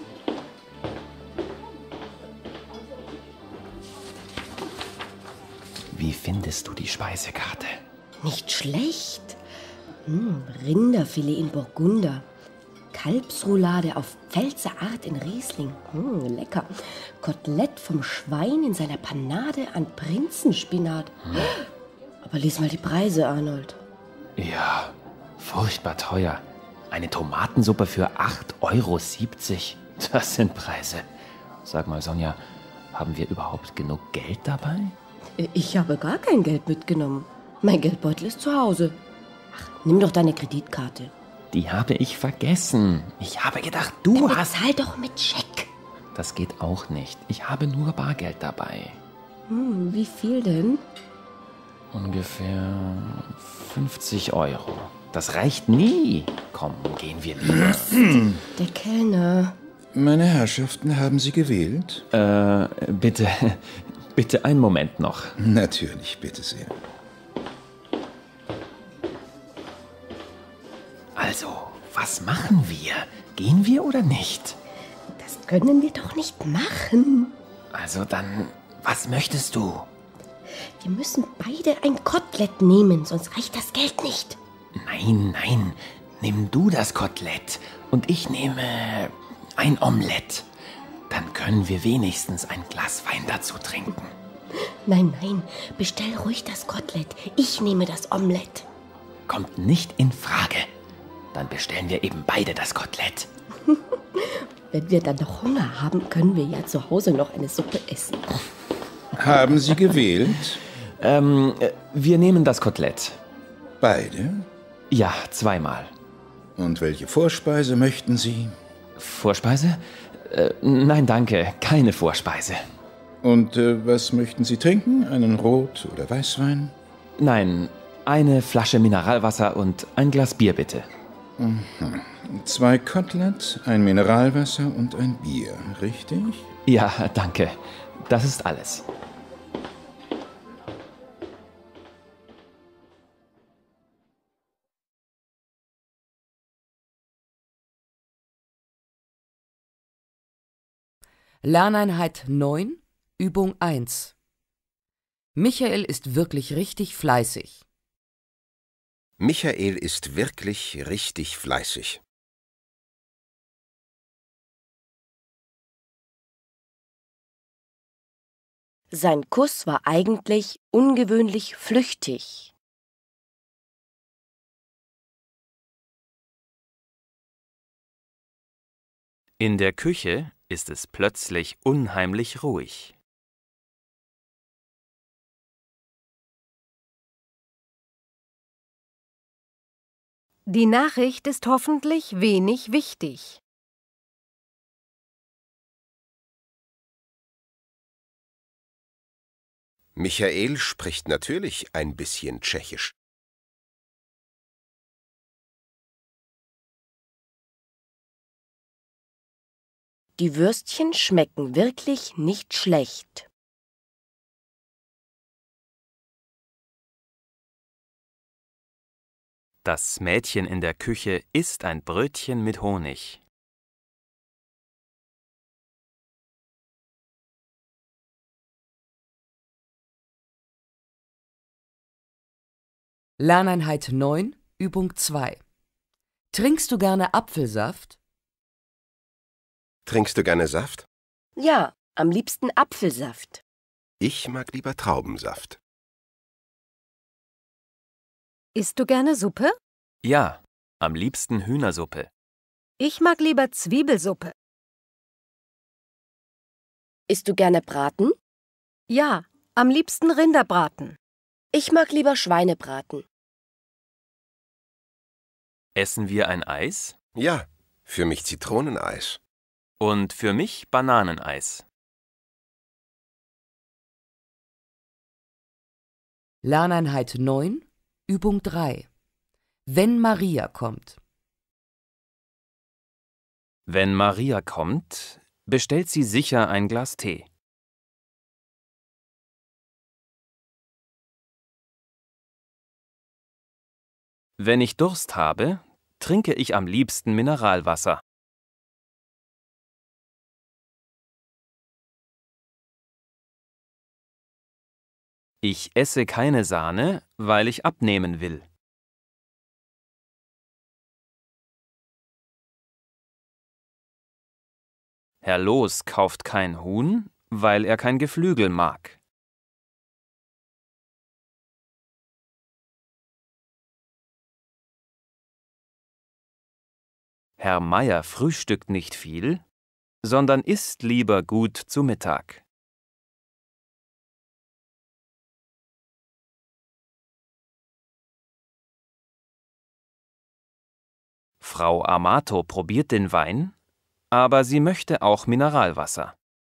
Wie findest du die Speisekarte? Nicht schlecht. Hm, Rinderfilet in Burgunder. Kalbsroulade auf Pfälzer Art in Riesling. Hm, lecker. Kotelett vom Schwein in seiner Panade an Prinzenspinat. Aber lies mal die Preise, Arnold. Ja, furchtbar teuer. Eine Tomatensuppe für acht Euro siebzig. Das sind Preise. Sag mal, Sonja, haben wir überhaupt genug Geld dabei? Ich habe gar kein Geld mitgenommen. Mein Geldbeutel ist zu Hause. Ach, nimm doch deine Kreditkarte. Die habe ich vergessen. Ich habe gedacht, du Dann hast... bezahl doch mit Scheck. Das geht auch nicht. Ich habe nur Bargeld dabei. Hm, wie viel denn? Ungefähr fünfzig Euro. Das reicht nie. Komm, gehen wir lieber. Der Kellner. Meine Herrschaften, haben Sie gewählt? Äh, bitte, bitte einen Moment noch. Natürlich, bitte sehr. Also, was machen wir? Gehen wir oder nicht? Das können wir doch nicht machen. Also dann, was möchtest du? Wir müssen beide ein Kotelett nehmen, sonst reicht das Geld nicht. Nein, nein, nimm du das Kotelett und ich nehme ein Omelett. Dann können wir wenigstens ein Glas Wein dazu trinken. Nein, nein, bestell ruhig das Kotelett. Ich nehme das Omelett. Kommt nicht in Frage. Dann bestellen wir eben beide das Kotelett. Wenn wir dann noch Hunger haben, können wir ja zu Hause noch eine Suppe essen. Haben Sie gewählt? Ähm, wir nehmen das Kotelett. Beide? Ja, zweimal. Und welche Vorspeise möchten Sie? Vorspeise? Äh, nein, danke, keine Vorspeise. Und äh, was möchten Sie trinken? Einen Rot- oder Weißwein? Nein, eine Flasche Mineralwasser und ein Glas Bier, bitte. Mhm. Zwei Kotelett, ein Mineralwasser und ein Bier, richtig? Ja, danke. Das ist alles. Lerneinheit neun, Übung eins. Michael ist wirklich richtig fleißig. Michael ist wirklich richtig fleißig. Sein Kuss war eigentlich ungewöhnlich flüchtig. In der Küche ist es plötzlich unheimlich ruhig. Die Nachricht ist hoffentlich wenig wichtig. Michael spricht natürlich ein bisschen Tschechisch. Die Würstchen schmecken wirklich nicht schlecht. Das Mädchen in der Küche isst ein Brötchen mit Honig. Lerneinheit neun, Übung zwei. Trinkst du gerne Apfelsaft? Trinkst du gerne Saft? Ja, am liebsten Apfelsaft. Ich mag lieber Traubensaft. Isst du gerne Suppe? Ja, am liebsten Hühnersuppe. Ich mag lieber Zwiebelsuppe. Isst du gerne Braten? Ja, am liebsten Rinderbraten. Ich mag lieber Schweinebraten. Essen wir ein Eis? Ja, für mich Zitroneneis. Und für mich Bananeneis. Lerneinheit neun, Übung drei. Wenn Maria kommt. Wenn Maria kommt, bestellt sie sicher ein Glas Tee. Wenn ich Durst habe, trinke ich am liebsten Mineralwasser. Ich esse keine Sahne, weil ich abnehmen will. Herr Loos kauft kein Huhn, weil er kein Geflügel mag. Herr Meier frühstückt nicht viel, sondern isst lieber gut zu Mittag. Frau Amato probiert den Wein, aber sie möchte auch Mineralwasser.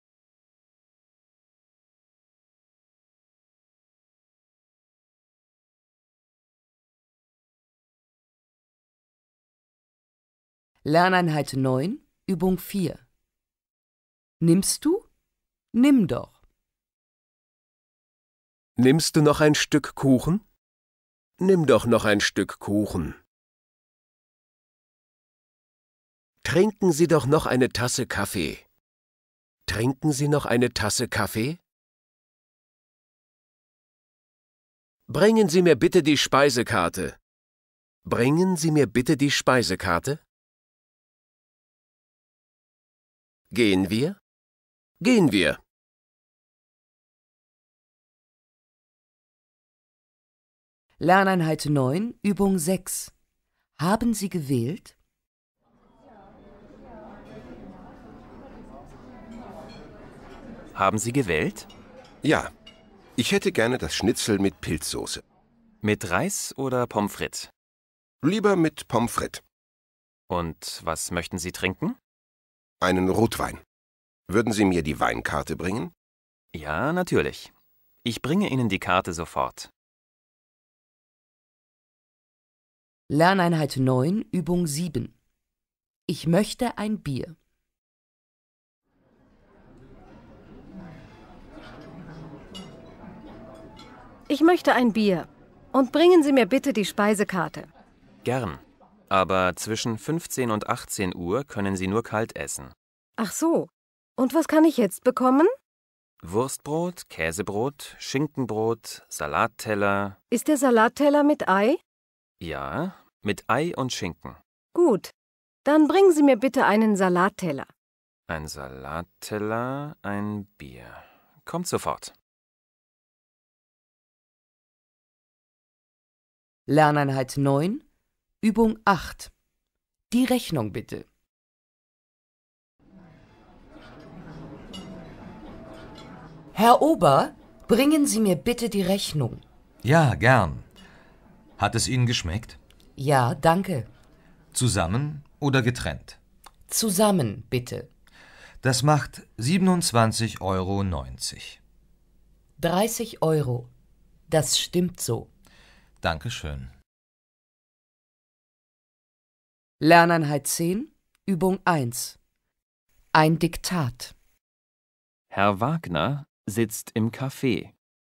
Lerneinheit neun, Übung vier. Nimmst du? Nimm doch. Nimmst du noch ein Stück Kuchen? Nimm doch noch ein Stück Kuchen. Trinken Sie doch noch eine Tasse Kaffee. Trinken Sie noch eine Tasse Kaffee? Bringen Sie mir bitte die Speisekarte. Bringen Sie mir bitte die Speisekarte. Gehen wir? Gehen wir. Lerneinheit neun, Übung sechs. Haben Sie gewählt? Haben Sie gewählt? Ja. Ich hätte gerne das Schnitzel mit Pilzsoße. Mit Reis oder Pommes frites? Lieber mit Pommes frites. Und was möchten Sie trinken? Einen Rotwein. Würden Sie mir die Weinkarte bringen? Ja, natürlich. Ich bringe Ihnen die Karte sofort. Lerneinheit neun, Übung sieben. Ich möchte ein Bier. Ich möchte ein Bier. Und bringen Sie mir bitte die Speisekarte. Gern. Aber zwischen fünfzehn und achtzehn Uhr können Sie nur kalt essen. Ach so. Und was kann ich jetzt bekommen? Wurstbrot, Käsebrot, Schinkenbrot, Salatteller. Ist der Salatteller mit Ei? Ja, mit Ei und Schinken. Gut. Dann bringen Sie mir bitte einen Salatteller. Ein Salatteller, ein Bier. Kommt sofort. Lerneinheit neun, Übung acht. Die Rechnung bitte. Herr Ober, bringen Sie mir bitte die Rechnung. Ja, gern. Hat es Ihnen geschmeckt? Ja, danke. Zusammen oder getrennt? Zusammen, bitte. Das macht siebenundzwanzig Euro neunzig. dreißig Euro. Das stimmt so. Dankeschön. Lerneinheit zehn, Übung eins. Ein Diktat. Herr Wagner sitzt im Café.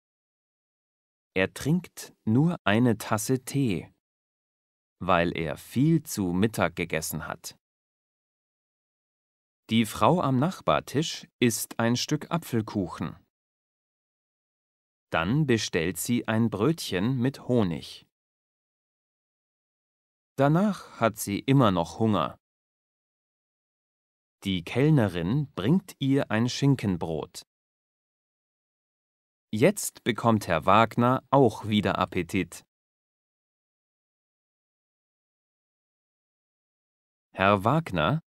Er trinkt nur eine Tasse Tee, weil er viel zu Mittag gegessen hat. Die Frau am Nachbartisch isst ein Stück Apfelkuchen. Dann bestellt sie ein Brötchen mit Honig. Danach hat sie immer noch Hunger. Die Kellnerin bringt ihr ein Schinkenbrot. Jetzt bekommt Herr Wagner auch wieder Appetit. Herr Wagner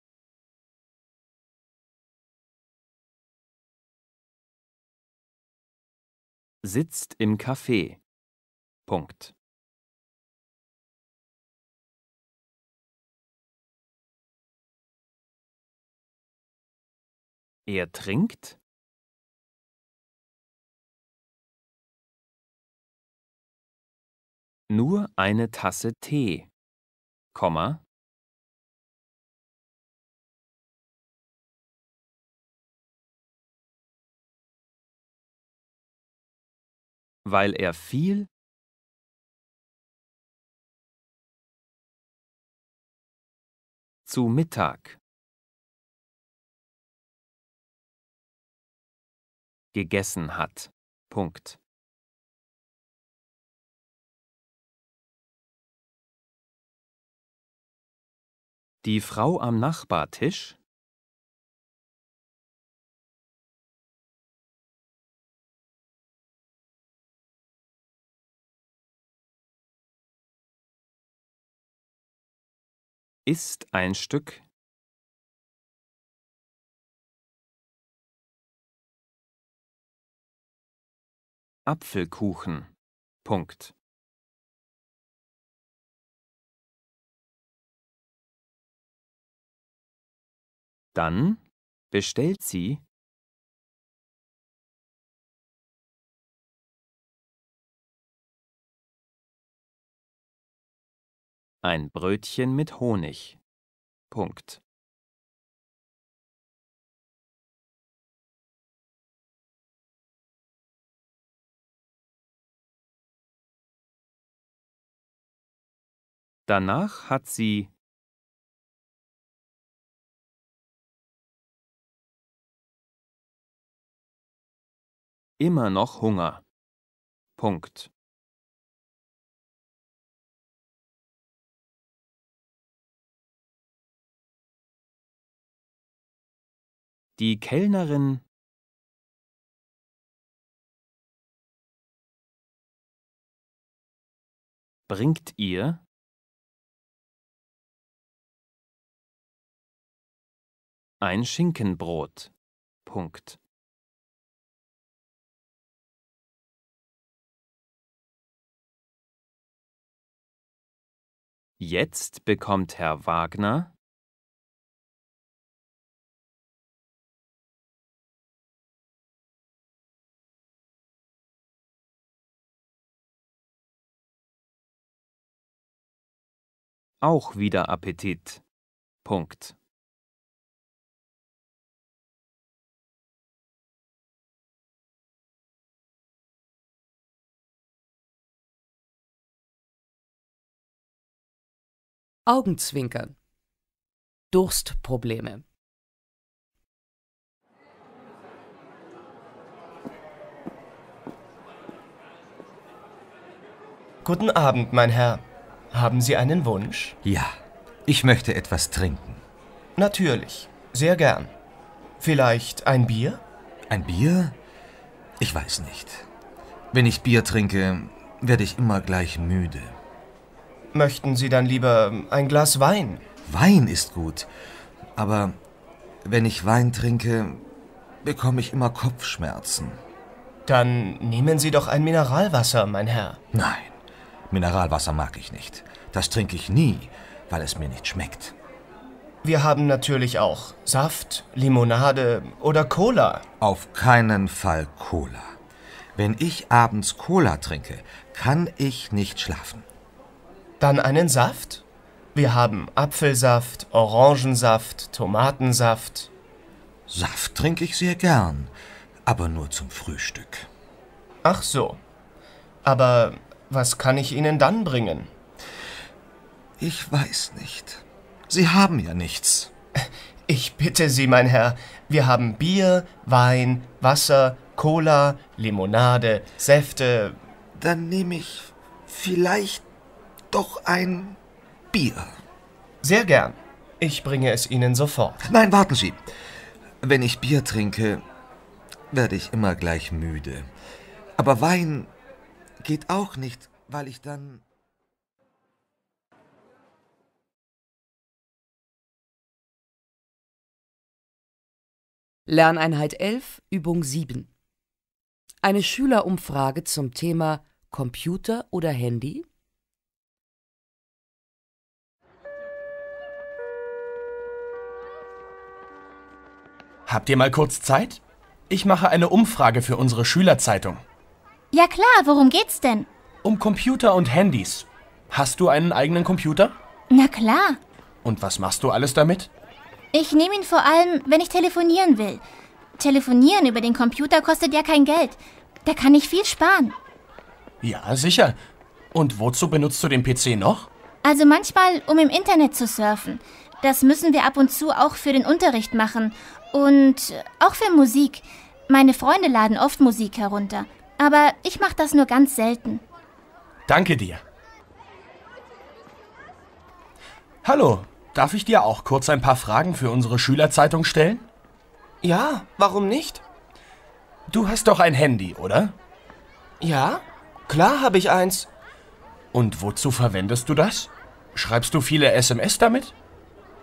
sitzt im Café. Punkt. Er trinkt nur eine Tasse Tee, Komma, weil er viel zu Mittag gegessen hat. Punkt. Die Frau am Nachbartisch Ist ein Stück. Apfelkuchen. Punkt. Dann bestellt sie ein Brötchen mit Honig. Punkt. Danach hat sie immer noch Hunger. Punkt. Die Kellnerin bringt ihr ein Schinkenbrot. Punkt. Jetzt bekommt Herr Wagner auch wieder Appetit. Punkt. Augenzwinkern. Durstprobleme. Guten Abend, mein Herr. Haben Sie einen Wunsch? Ja, ich möchte etwas trinken. Natürlich, sehr gern. Vielleicht ein Bier? Ein Bier? Ich weiß nicht. Wenn ich Bier trinke, werde ich immer gleich müde. Möchten Sie dann lieber ein Glas Wein? Wein ist gut, aber wenn ich Wein trinke, bekomme ich immer Kopfschmerzen. Dann nehmen Sie doch ein Mineralwasser, mein Herr. Nein, Mineralwasser mag ich nicht. Das trinke ich nie, weil es mir nicht schmeckt. Wir haben natürlich auch Saft, Limonade oder Cola. Auf keinen Fall Cola. Wenn ich abends Cola trinke, kann ich nicht schlafen. Dann einen Saft? Wir haben Apfelsaft, Orangensaft, Tomatensaft. Saft trinke ich sehr gern, aber nur zum Frühstück. Ach so. Aber was kann ich Ihnen dann bringen? Ich weiß nicht. Sie haben ja nichts. Ich bitte Sie, mein Herr. Wir haben Bier, Wein, Wasser, Cola, Limonade, Säfte. Dann nehme ich vielleicht doch ein Bier. Sehr gern. Ich bringe es Ihnen sofort. Nein, warten Sie. Wenn ich Bier trinke, werde ich immer gleich müde. Aber Wein geht auch nicht, weil ich dann... Lerneinheit elf, Übung sieben. Eine Schülerumfrage zum Thema Computer oder Handy? Habt ihr mal kurz Zeit? Ich mache eine Umfrage für unsere Schülerzeitung. Ja klar, worum geht's denn? Um Computer und Handys. Hast du einen eigenen Computer? Na klar. Und was machst du alles damit? Ich nehme ihn vor allem, wenn ich telefonieren will. Telefonieren über den Computer kostet ja kein Geld. Da kann ich viel sparen. Ja, sicher. Und wozu benutzt du den P C noch? Also manchmal, um im Internet zu surfen. Das müssen wir ab und zu auch für den Unterricht machen. Und auch für Musik. Meine Freunde laden oft Musik herunter. Aber ich mache das nur ganz selten. Danke dir. Hallo, darf ich dir auch kurz ein paar Fragen für unsere Schülerzeitung stellen? Ja, warum nicht? Du hast doch ein Handy, oder? Ja, klar habe ich eins. Und wozu verwendest du das? Schreibst du viele S M S damit?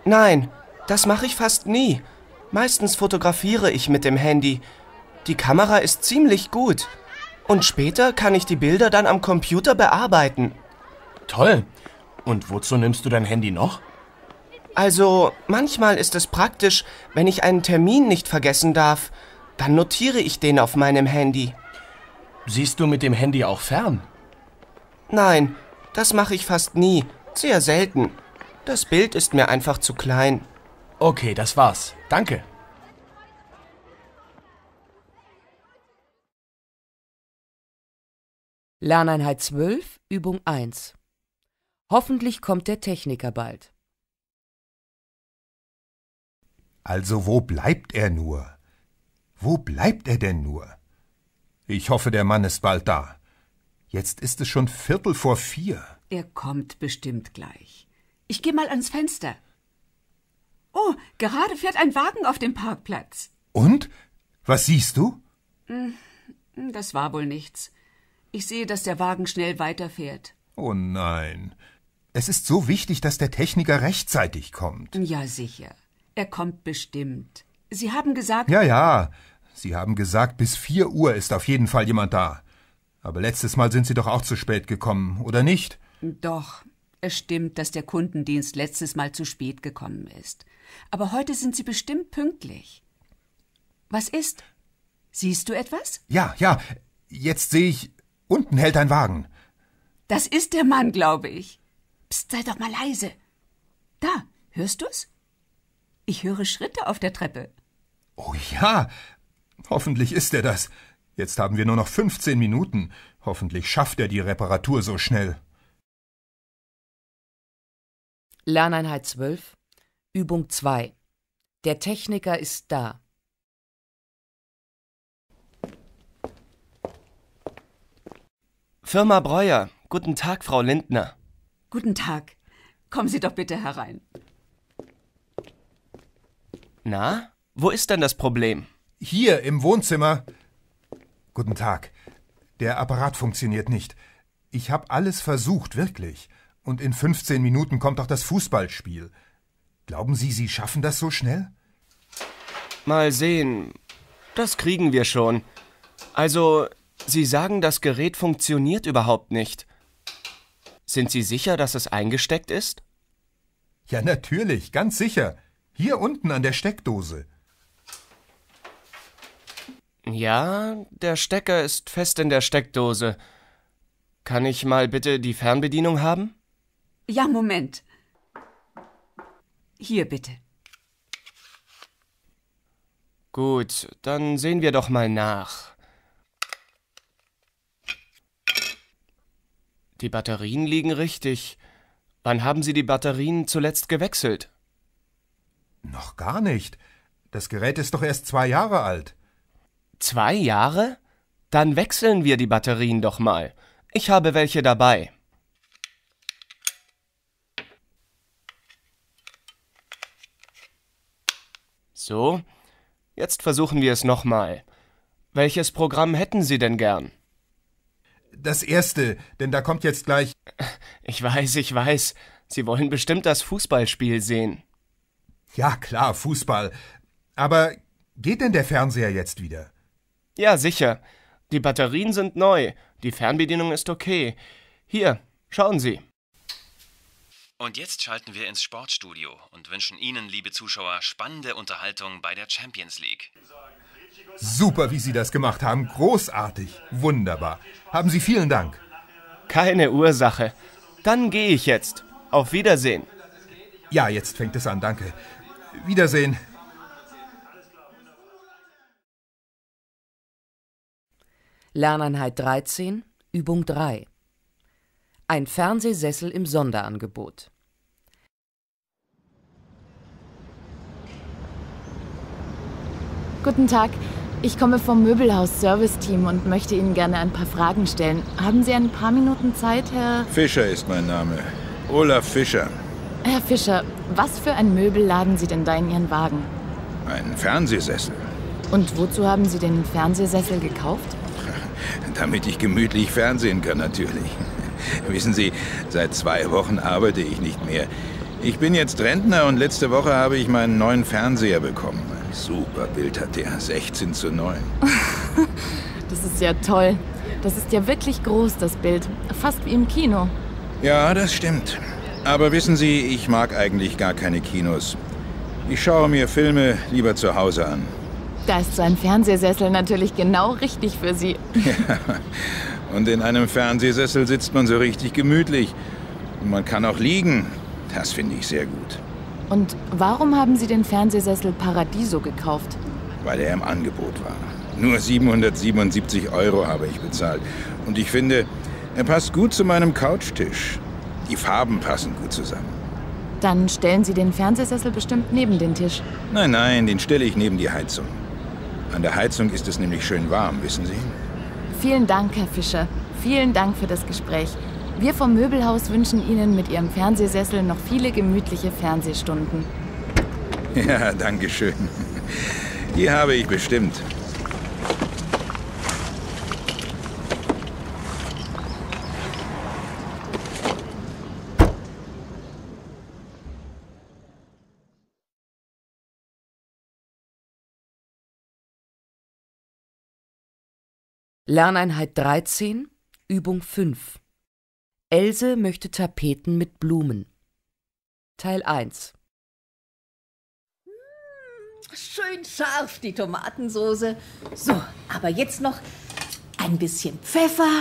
Nein, das mache ich fast nie. Meistens fotografiere ich mit dem Handy. Die Kamera ist ziemlich gut. Und später kann ich die Bilder dann am Computer bearbeiten. Toll. Und wozu nimmst du dein Handy noch? Also, manchmal ist es praktisch, wenn ich einen Termin nicht vergessen darf. Dann notiere ich den auf meinem Handy. Siehst du mit dem Handy auch fern? Nein, das mache ich fast nie. Sehr selten. Das Bild ist mir einfach zu klein. Okay, das war's. Danke. Lerneinheit zwölf, Übung eins. Hoffentlich kommt der Techniker bald. Also wo bleibt er nur? Wo bleibt er denn nur? Ich hoffe, der Mann ist bald da. Jetzt ist es schon Viertel vor vier. Er kommt bestimmt gleich. Ich gehe mal ans Fenster. Oh, gerade fährt ein Wagen auf dem Parkplatz. Und? Was siehst du? Das war wohl nichts. Ich sehe, dass der Wagen schnell weiterfährt. Oh nein. Es ist so wichtig, dass der Techniker rechtzeitig kommt. Ja, sicher. Er kommt bestimmt. Sie haben gesagt... Ja, ja. Sie haben gesagt, bis vier Uhr ist auf jeden Fall jemand da. Aber letztes Mal sind Sie doch auch zu spät gekommen, oder nicht? Doch. Es stimmt, dass der Kundendienst letztes Mal zu spät gekommen ist. Aber heute sind Sie bestimmt pünktlich. Was ist? Siehst du etwas? Ja, ja. Jetzt sehe ich, unten hält ein Wagen. Das ist der Mann, glaube ich. Psst, sei doch mal leise. Da, hörst du's? Ich höre Schritte auf der Treppe. Oh ja, hoffentlich ist er das. Jetzt haben wir nur noch fünfzehn Minuten. Hoffentlich schafft er die Reparatur so schnell. Lerneinheit zwölf, Übung zwei. Der Techniker ist da. Firma Breuer. Guten Tag, Frau Lindner. Guten Tag. Kommen Sie doch bitte herein. Na, wo ist denn das Problem? Hier im Wohnzimmer. Guten Tag. Der Apparat funktioniert nicht. Ich habe alles versucht, wirklich. Und in fünfzehn Minuten kommt auch das Fußballspiel. Glauben Sie, Sie schaffen das so schnell? Mal sehen. Das kriegen wir schon. Also, Sie sagen, das Gerät funktioniert überhaupt nicht. Sind Sie sicher, dass es eingesteckt ist? Ja, natürlich, ganz sicher. Hier unten an der Steckdose. Ja, der Stecker ist fest in der Steckdose. Kann ich mal bitte die Fernbedienung haben? Ja, Moment. Hier bitte. Gut, dann sehen wir doch mal nach. Die Batterien liegen richtig. Wann haben Sie die Batterien zuletzt gewechselt? Noch gar nicht. Das Gerät ist doch erst zwei Jahre alt. Zwei Jahre? Dann wechseln wir die Batterien doch mal. Ich habe welche dabei. So, jetzt versuchen wir es nochmal. Welches Programm hätten Sie denn gern? Das erste, denn da kommt jetzt gleich... Ich weiß, ich weiß. Sie wollen bestimmt das Fußballspiel sehen. Ja, klar, Fußball. Aber geht denn der Fernseher jetzt wieder? Ja, sicher. Die Batterien sind neu. Die Fernbedienung ist okay. Hier, schauen Sie. Und jetzt schalten wir ins Sportstudio und wünschen Ihnen, liebe Zuschauer, spannende Unterhaltung bei der Champions League. Super, wie Sie das gemacht haben. Großartig. Wunderbar. Haben Sie vielen Dank. Keine Ursache. Dann gehe ich jetzt. Auf Wiedersehen. Ja, jetzt fängt es an. Danke. Wiedersehen. Lerneinheit dreizehn, Übung drei. Ein Fernsehsessel im Sonderangebot. Guten Tag, ich komme vom Möbelhaus-Service-Team und möchte Ihnen gerne ein paar Fragen stellen. Haben Sie ein paar Minuten Zeit, Herr... Fischer ist mein Name. Olaf Fischer. Herr Fischer, was für ein Möbel laden Sie denn da in Ihren Wagen? Ein Fernsehsessel. Und wozu haben Sie den Fernsehsessel gekauft? Damit ich gemütlich fernsehen kann, natürlich. Wissen Sie, seit zwei Wochen arbeite ich nicht mehr. Ich bin jetzt Rentner und letzte Woche habe ich meinen neuen Fernseher bekommen. Ein super Bild hat der, sechzehn zu neun. Das ist ja toll. Das ist ja wirklich groß, das Bild. Fast wie im Kino. Ja, das stimmt. Aber wissen Sie, ich mag eigentlich gar keine Kinos. Ich schaue mir Filme lieber zu Hause an. Da ist so ein Fernsehsessel natürlich genau richtig für Sie. Ja, und in einem Fernsehsessel sitzt man so richtig gemütlich. Und man kann auch liegen. Das finde ich sehr gut. Und warum haben Sie den Fernsehsessel Paradiso gekauft? Weil er im Angebot war. Nur siebenhundertsiebenundsiebzig Euro habe ich bezahlt. Und ich finde, er passt gut zu meinem Couchtisch. Die Farben passen gut zusammen. Dann stellen Sie den Fernsehsessel bestimmt neben den Tisch. Nein, nein, den stelle ich neben die Heizung. An der Heizung ist es nämlich schön warm, wissen Sie? Vielen Dank, Herr Fischer. Vielen Dank für das Gespräch. Wir vom Möbelhaus wünschen Ihnen mit Ihrem Fernsehsessel noch viele gemütliche Fernsehstunden. Ja, danke schön. Die habe ich bestimmt. Lerneinheit dreizehn, Übung fünf. Else möchte Tapeten mit Blumen. Teil eins. Schön scharf, die Tomatensoße. So, aber jetzt noch ein bisschen Pfeffer.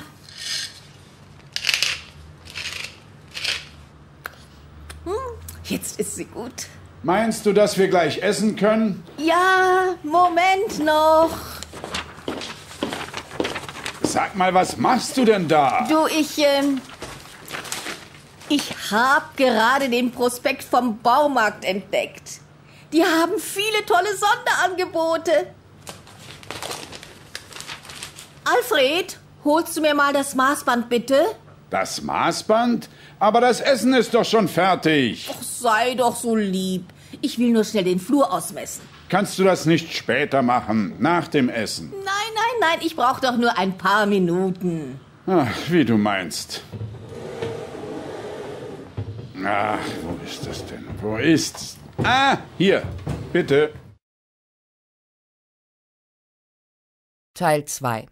Hm, jetzt ist sie gut. Meinst du, dass wir gleich essen können? Ja, Moment noch. Sag mal, was machst du denn da? Du, ich, ähm... Ich hab gerade den Prospekt vom Baumarkt entdeckt. Die haben viele tolle Sonderangebote. Alfred, holst du mir mal das Maßband, bitte? Das Maßband? Aber das Essen ist doch schon fertig. Ach, sei doch so lieb. Ich will nur schnell den Flur ausmessen. Kannst du das nicht später machen, nach dem Essen? Nein, nein, nein, ich brauche doch nur ein paar Minuten. Ach, wie du meinst. Ach, wo ist das denn? Wo ist's? Ah, hier, bitte. Teil zwei.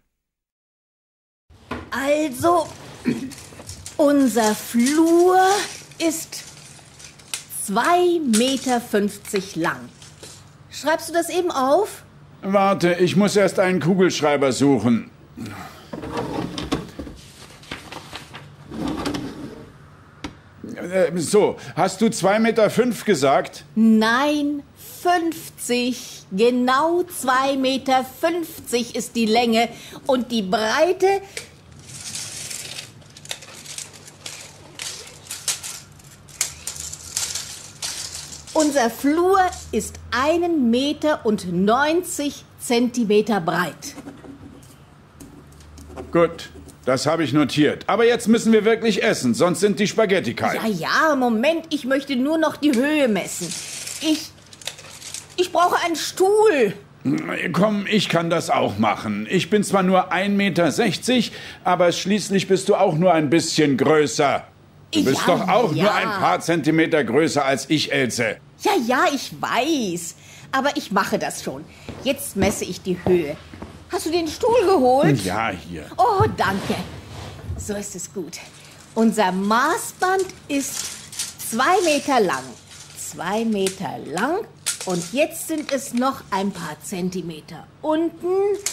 Also, unser Flur ist zwei Meter fünfzig lang. Schreibst du das eben auf? Warte, ich muss erst einen Kugelschreiber suchen. Äh, so, hast du zwei Meter fünf gesagt? Nein, fünfzig. Genau zwei Meter fünfzig ist die Länge und die Breite... Unser Flur ist einen Meter und neunzig Zentimeter breit. Gut, das habe ich notiert. Aber jetzt müssen wir wirklich essen, sonst sind die Spaghetti kalt. Ja, ja, Moment, ich möchte nur noch die Höhe messen. Ich... Ich brauche einen Stuhl. Komm, ich kann das auch machen. Ich bin zwar nur ein Meter sechzig, aber schließlich bist du auch nur ein bisschen größer. Du bist Ja, doch auch ja. nur ein paar Zentimeter größer als ich, Else. Ja, ja, ich weiß. Aber ich mache das schon. Jetzt messe ich die Höhe. Hast du den Stuhl geholt? Ja, hier. Oh, danke. So ist es gut. Unser Maßband ist zwei Meter lang. Zwei Meter lang. Und jetzt sind es noch ein paar Zentimeter unten.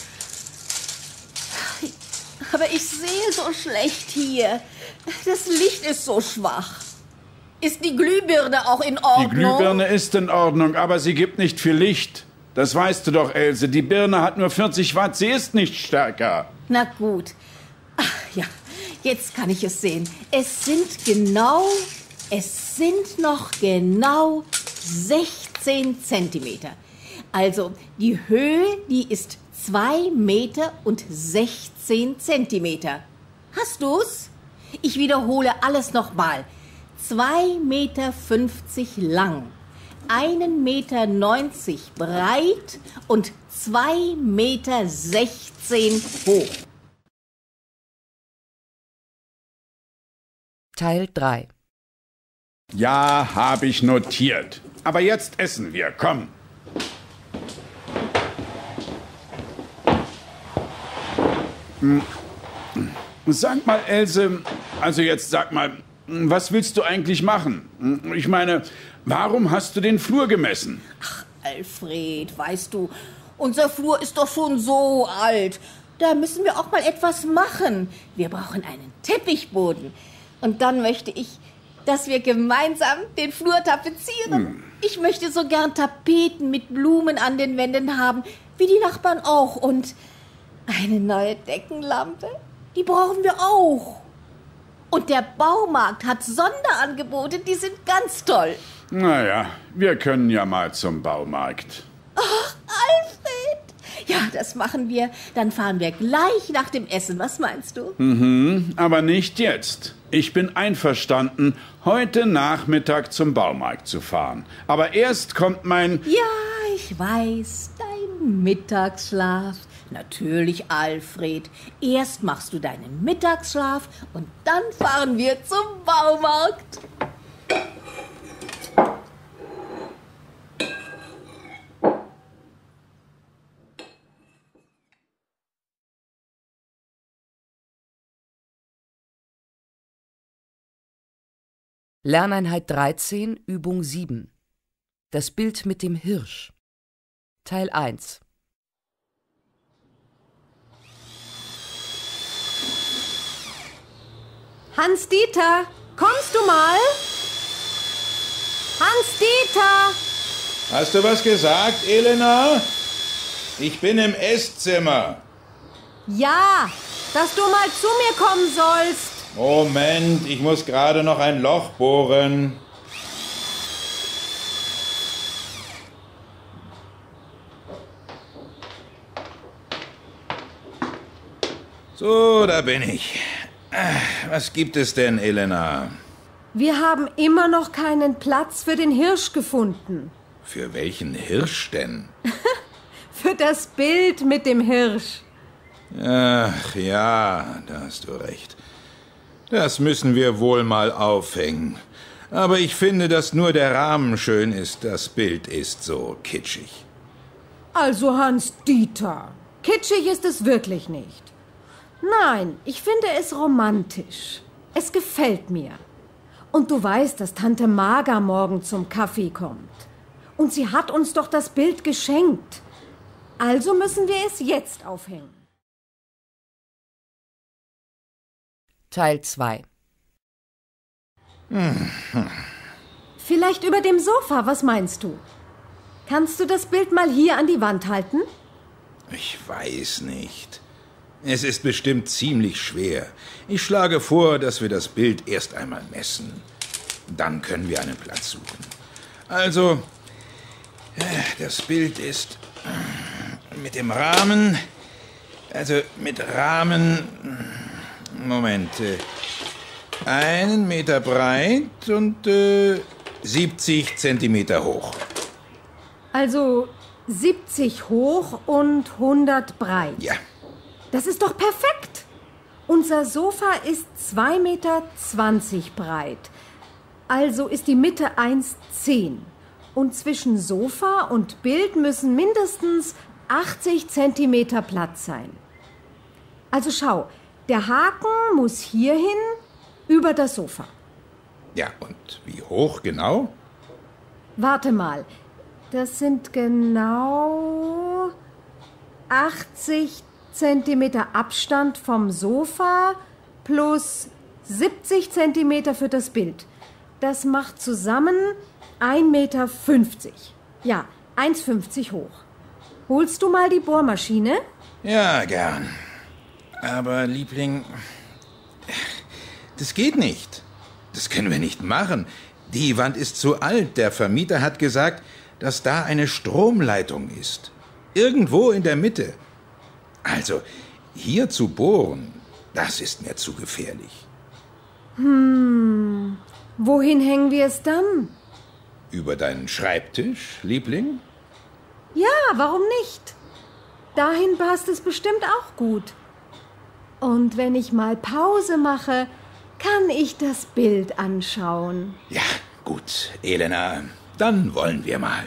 Aber ich sehe so schlecht hier. Das Licht ist so schwach. Ist die Glühbirne auch in Ordnung? Die Glühbirne ist in Ordnung, aber sie gibt nicht viel Licht. Das weißt du doch, Else. Die Birne hat nur vierzig Watt, sie ist nicht stärker. Na gut. Ach ja, jetzt kann ich es sehen. Es sind genau, es sind noch genau sechzehn Zentimeter. Also die Höhe, die ist zwei Meter und sechzehn Zentimeter. Hast du's? Ich wiederhole alles nochmal. zwei Meter fünfzig lang, einen Meter neunzig breit und zwei Meter sechzehn hoch. Teil drei. Ja, habe ich notiert. Aber jetzt essen wir, komm. Sag mal, Else, also jetzt sag mal, was willst du eigentlich machen? Ich meine, warum hast du den Flur gemessen? Ach, Alfred, weißt du, unser Flur ist doch schon so alt. Da müssen wir auch mal etwas machen. Wir brauchen einen Teppichboden. Und dann möchte ich, dass wir gemeinsam den Flur tapezieren. Hm. Ich möchte so gern Tapeten mit Blumen an den Wänden haben, wie die Nachbarn auch. Und eine neue Deckenlampe, die brauchen wir auch. Und der Baumarkt hat Sonderangebote, die sind ganz toll. Naja, wir können ja mal zum Baumarkt. Ach, Alfred! Ja, das machen wir. Dann fahren wir gleich nach dem Essen. Was meinst du? Mhm, aber nicht jetzt. Ich bin einverstanden, heute Nachmittag zum Baumarkt zu fahren. Aber erst kommt mein... Ja, ich weiß, dein Mittagsschlaf. Natürlich, Alfred. Erst machst du deinen Mittagsschlaf und dann fahren wir zum Baumarkt. Lerneinheit dreizehn, Übung sieben. Das Bild mit dem Hirsch. Teil eins. Hans-Dieter, kommst du mal? Hans-Dieter! Hast du was gesagt, Elena? Ich bin im Esszimmer. Ja, dass du mal zu mir kommen sollst. Moment, ich muss gerade noch ein Loch bohren. So, da bin ich. Was gibt es denn, Elena? Wir haben immer noch keinen Platz für den Hirsch gefunden. Für welchen Hirsch denn? Für das Bild mit dem Hirsch. Ach ja, da hast du recht. Das müssen wir wohl mal aufhängen. Aber ich finde, dass nur der Rahmen schön ist. Das Bild ist so kitschig. Also Hans-Dieter, kitschig ist es wirklich nicht. Nein, ich finde es romantisch. Es gefällt mir. Und du weißt, dass Tante Marga morgen zum Kaffee kommt. Und sie hat uns doch das Bild geschenkt. Also müssen wir es jetzt aufhängen. Teil zwei. Hm. Vielleicht über dem Sofa, was meinst du? Kannst du das Bild mal hier an die Wand halten? Ich weiß nicht. Es ist bestimmt ziemlich schwer. Ich schlage vor, dass wir das Bild erst einmal messen. Dann können wir einen Platz suchen. Also, das Bild ist mit dem Rahmen, also mit Rahmen, Moment, einen Meter breit und äh, siebzig Zentimeter hoch. Also siebzig hoch und hundert breit. Ja. Das ist doch perfekt. Unser Sofa ist zwei Meter zwanzig breit. Also ist die Mitte eins Komma zehn. Und zwischen Sofa und Bild müssen mindestens achtzig Zentimeter Platz sein. Also schau, der Haken muss hierhin über das Sofa. Ja, und wie hoch genau? Warte mal, das sind genau achtzig Zentimeter Abstand vom Sofa plus siebzig Zentimeter für das Bild. Das macht zusammen ein Meter fünfzig. Ja, eins Komma fünfzig hoch. Holst du mal die Bohrmaschine? Ja, gern. Aber, Liebling, das geht nicht. Das können wir nicht machen. Die Wand ist zu alt. Der Vermieter hat gesagt, dass da eine Stromleitung ist. Irgendwo in der Mitte. Also, hier zu bohren, das ist mir zu gefährlich. Hm, wohin hängen wir es dann? Über deinen Schreibtisch, Liebling? Ja, warum nicht? Dahin passt es bestimmt auch gut. Und wenn ich mal Pause mache, kann ich das Bild anschauen. Ja, Gut, Elena, dann wollen wir mal.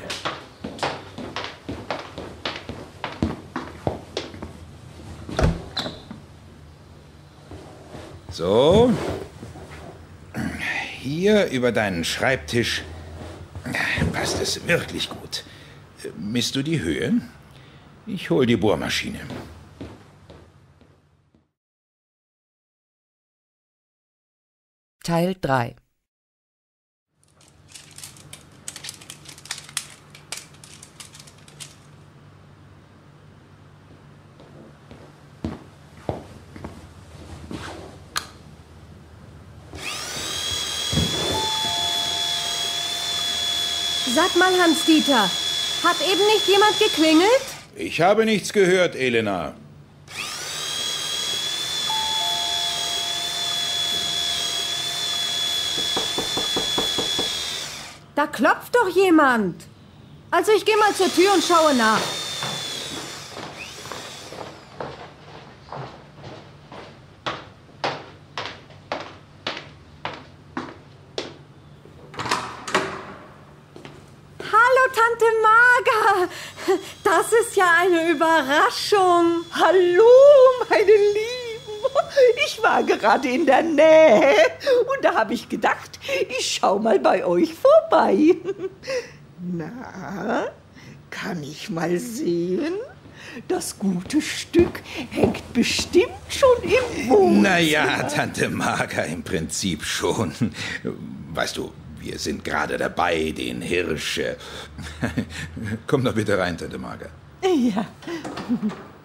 So. Hier über deinen Schreibtisch passt es wirklich gut. Misst du die Höhe? Ich hol die Bohrmaschine. Teil drei. Sag mal, Hans-Dieter, hat eben nicht jemand geklingelt? Ich habe nichts gehört, Elena. Da klopft doch jemand. Also ich gehe mal zur Tür und schaue nach. Tante Marga, das ist ja eine Überraschung. Hallo, meine Lieben. Ich war gerade in der Nähe und da habe ich gedacht, ich schau mal bei euch vorbei. Na, kann ich mal sehen? Das gute Stück hängt bestimmt schon im Wohnzimmer. Na ja, Tante Marga, im Prinzip schon. Weißt du, wir sind gerade dabei, den Hirsch... Komm doch bitte rein, Tante Marga. Ja.